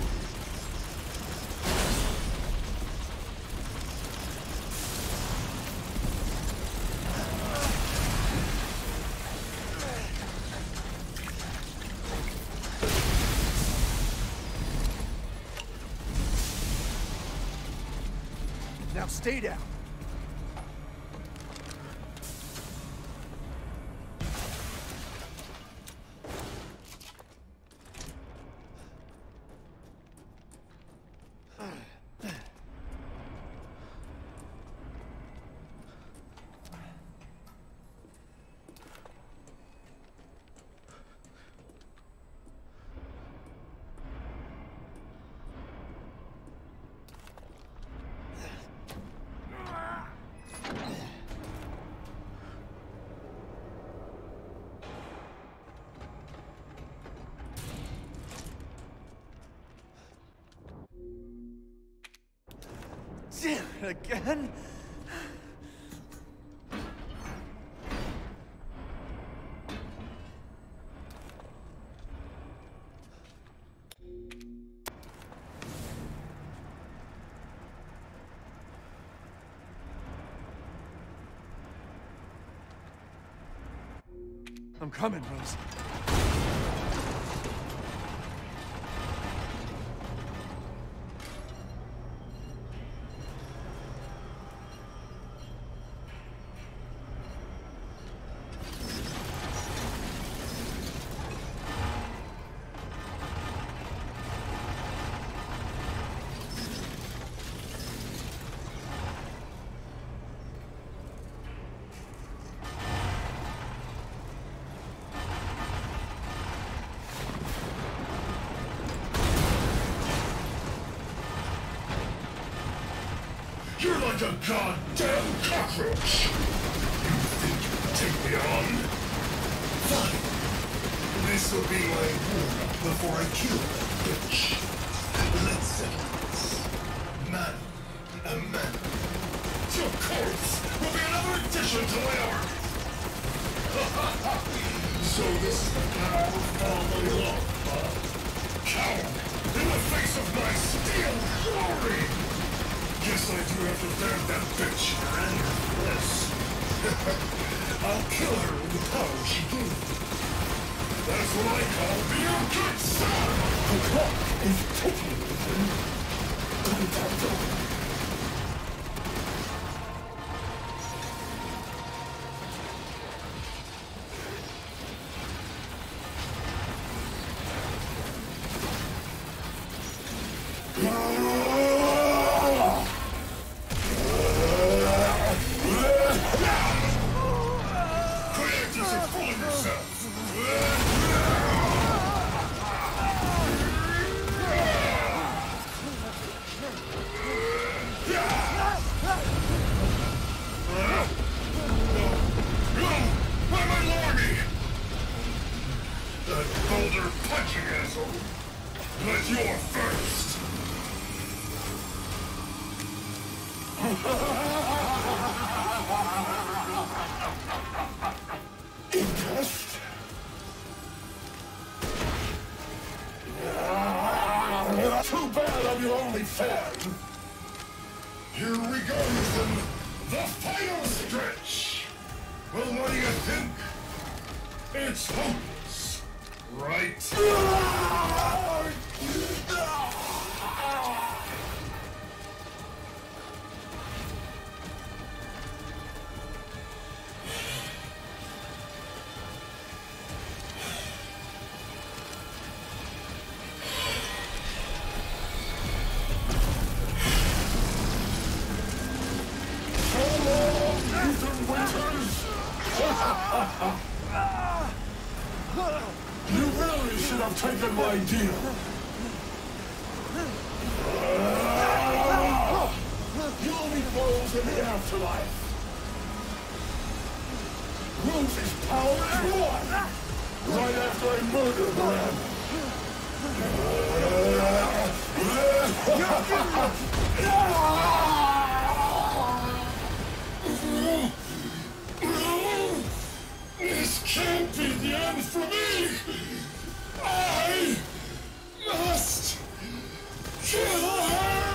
Now stay down. Again? I'm coming, Rose. You're like a goddamn cockroach! You think you can take me on? Fine. This will be my warm-up before I kill that bitch. Let's settle this. Man, a man. Your corpse will be another addition to my arc! So this is the power of family love, huh? Coward in the face of my steel glory! Guess I do have to stand that bitch and this. I'll kill her with the power she gave me. That's what I call being a good son! The clock is ticking, Ethan. Don't have to. But you're first! Impressed? Ah! Too bad I'm your only fan. Here we go, Ethan. The final stretch. Well, what do you think? It's hopeless, right? You really should have taken my deal. You'll be foes in the afterlife. Rosie's power is one. Right after I murder Bram. This can't be the end for me! I must kill her!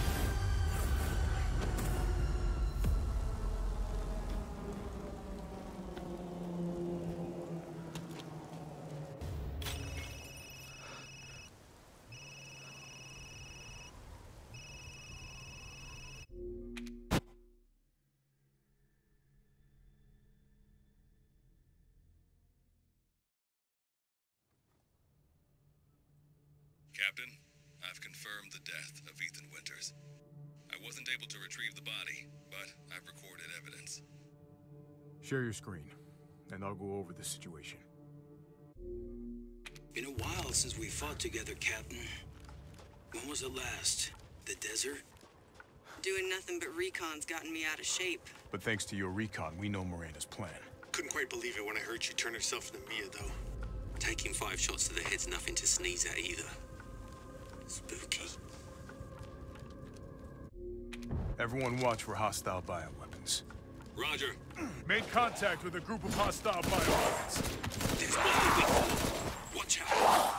Captain, I've confirmed the death of Ethan Winters. I wasn't able to retrieve the body, but I've recorded evidence. Share your screen, and I'll go over the situation. Been a while since we fought together, Captain. When was it last? The desert? Doing nothing but recon's gotten me out of shape. But thanks to your recon, we know Miranda's plan. Couldn't quite believe it when I heard she turn herself into Mia, though. Taking five shots to the head's nothing to sneeze at either. Spooky. Everyone watch for hostile bioweapons. Roger. Made contact with a group of hostile bioweapons. There's one with Watch out.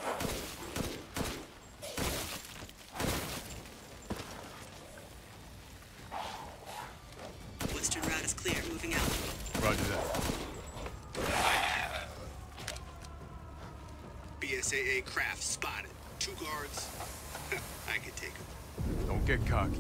Western route is clear. Moving out. Roger that. B S A A craft spotted. Two guards. I can take them. Don't get cocky.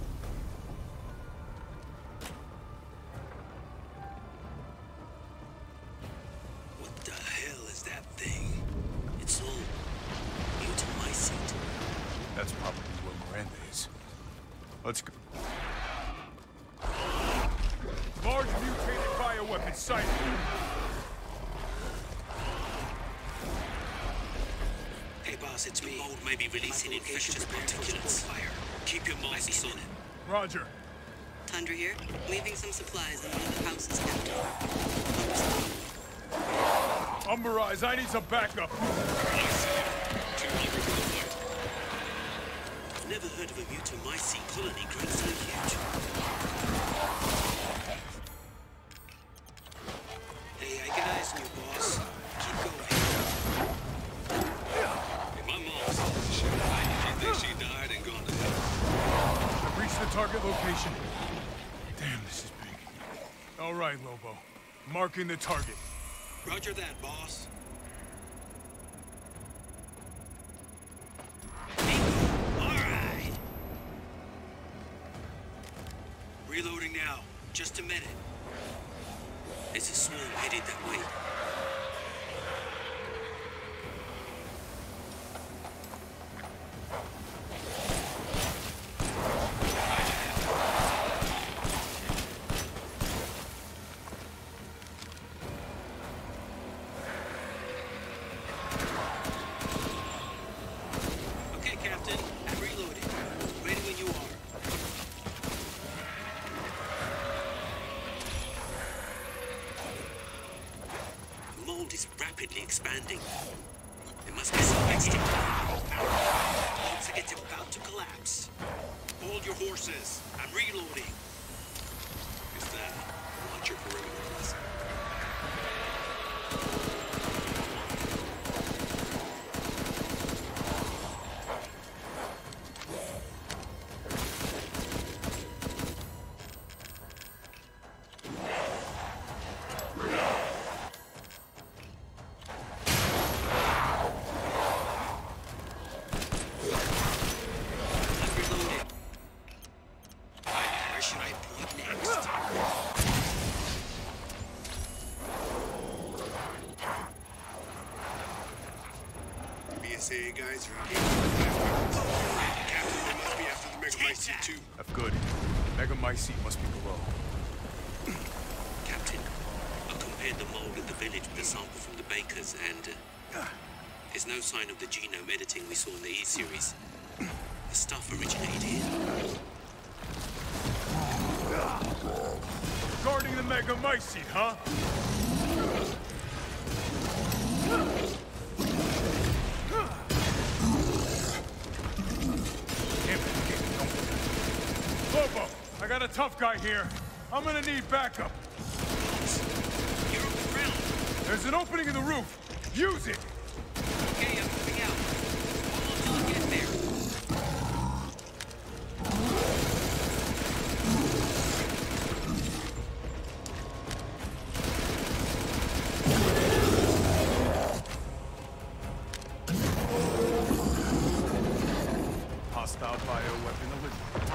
What the hell is that thing? It's all mutamycete. That's probably where Miranda is. Let's go. Large mutated bioweapon sighted. Hey, boss, it's me. Mold may be releasing infectious particulates. Fire. Keep your marks on it. Roger. Tundra here. Leaving some supplies in one of the houses, Captain. Umberized, I need some backup. I've never heard of a mutamycete colony growing so huge. Hey, I got eyes on you, boss. Keep going. Reach the target location. Damn, this is big. All right, Lobo. Marking the target. Roger that, boss. All right. Reloading now. Just a minute. It's a swarm headed that way. Expanding. There must be some next to it. Looks like it's about to collapse. Hold your horses. I'm reloading. Is that? Launch your perimeter, please. T S A guys are here. Captain, they must be after the Megamycete too. That's good. Megamycete must be below. Captain, I compared the mold in the village with the sample from the bakers, and uh, there's no sign of the genome editing we saw in the E-series. The stuff originated here. Guarding the Megamycete, huh? Lobo, I got a tough guy here. I'm gonna need backup. You're on the ground. There's an opening in the roof. Use it. Okay, I'm moving out. Hold on till I get there. Hostile bioweapon eliminated.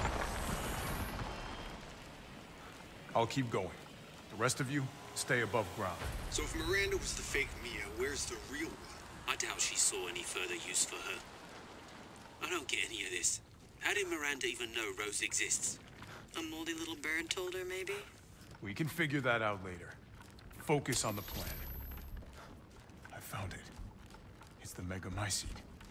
I'll keep going. The rest of you, stay above ground. So if Miranda was the fake Mia, where's the real one? I doubt she saw any further use for her. I don't get any of this. How did Miranda even know Rose exists? A moldy little bird told her, maybe? We can figure that out later. Focus on the plan. I found it. It's the Megamycete.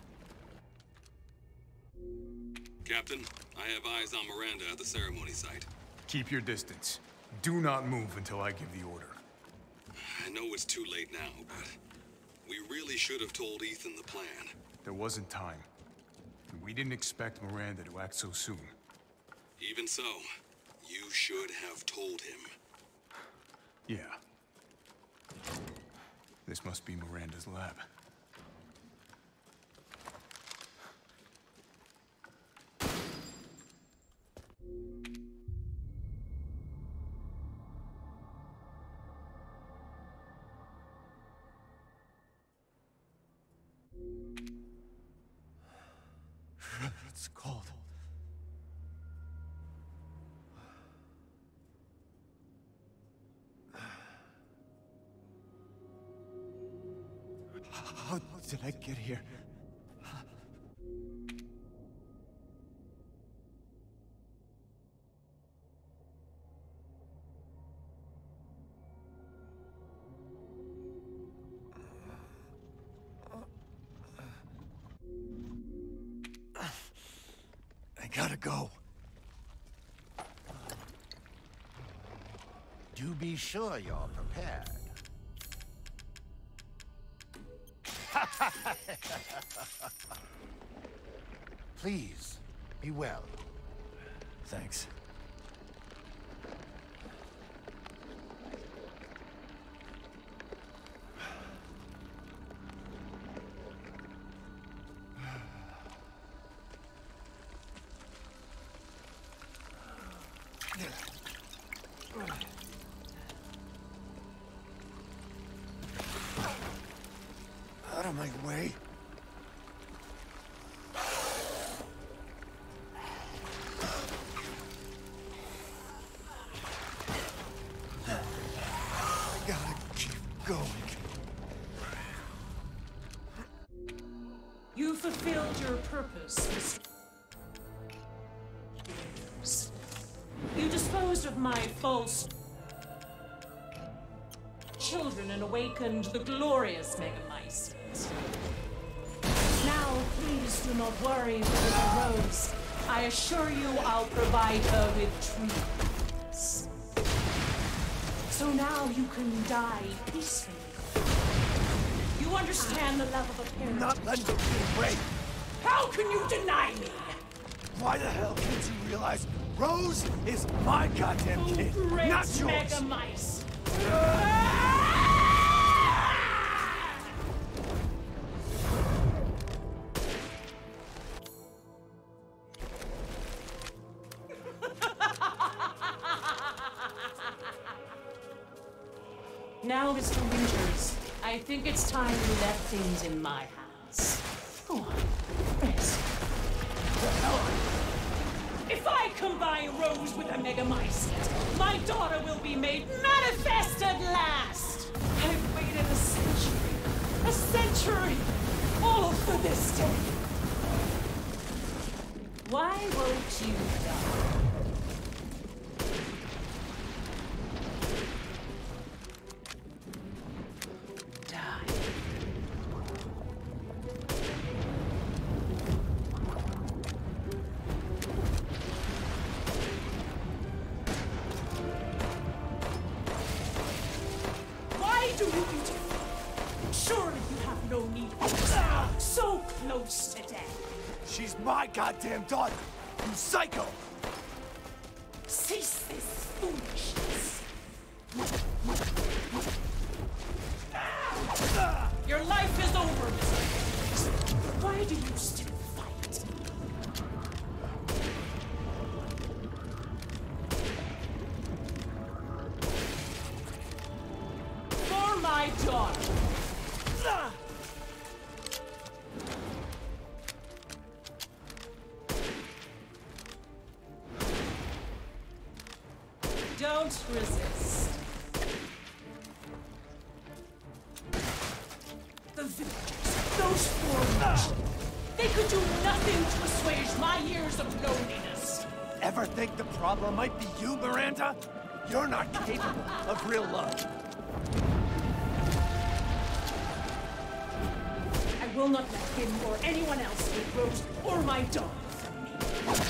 Captain, I have eyes on Miranda at the ceremony site. Keep your distance. Do not move until I give the order. I know it's too late now, but we really should have told Ethan the plan. There wasn't time. And we didn't expect Miranda to act so soon. Even so, you should have told him. Yeah. This must be Miranda's lab. It's cold. How did I get here? I gotta go. Do be sure you're prepared. Please, be well. Thanks. Out of my way. I gotta keep going. You fulfilled your purpose, Mister You disposed of my false children and awakened the glorious Megamycete. Now, please do not worry for little Rose. I assure you I'll provide her with treatments. So now you can die peacefully. You understand the love of a parent. Not letting you get away. How can you deny me? Why the hell can't you realize Rose is my goddamn kid, Great not yours? Megamice. Now, Mister Winters, I think it's time we left things in my hands. Go on, rest. If I combine Rose with a Megamycete, my daughter will be made manifest at last! I've waited a century, a century, all for this day. Why won't you die? Why do you eat it? Surely you have no need for this. So close to death. She's my goddamn daughter, you psycho! Cease this foolishness. Your life is over, Mister Hayes. Why do you still fight? For my daughter. Don't resist. The villagers, those foreigners, they could do nothing to assuage my years of loneliness. Ever think the problem might be you, Miranda? You're not capable of real love. I will not let him or anyone else take Rose or my daughter from me.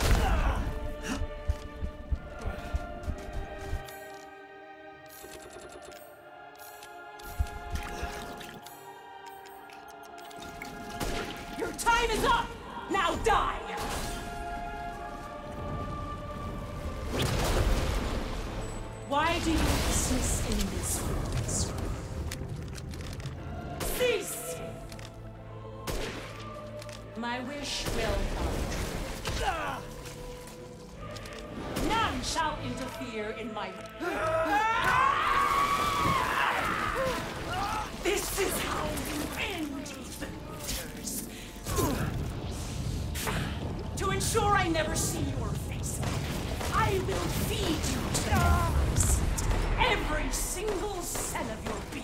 Your time is up! Now die! Why do you persist in this foolishness? Cease! My wish will come true. None shall interfere in my... This is how you end, Ethan Winters. To ensure I never see your face, I will feed you to memories. Every single cell of your being.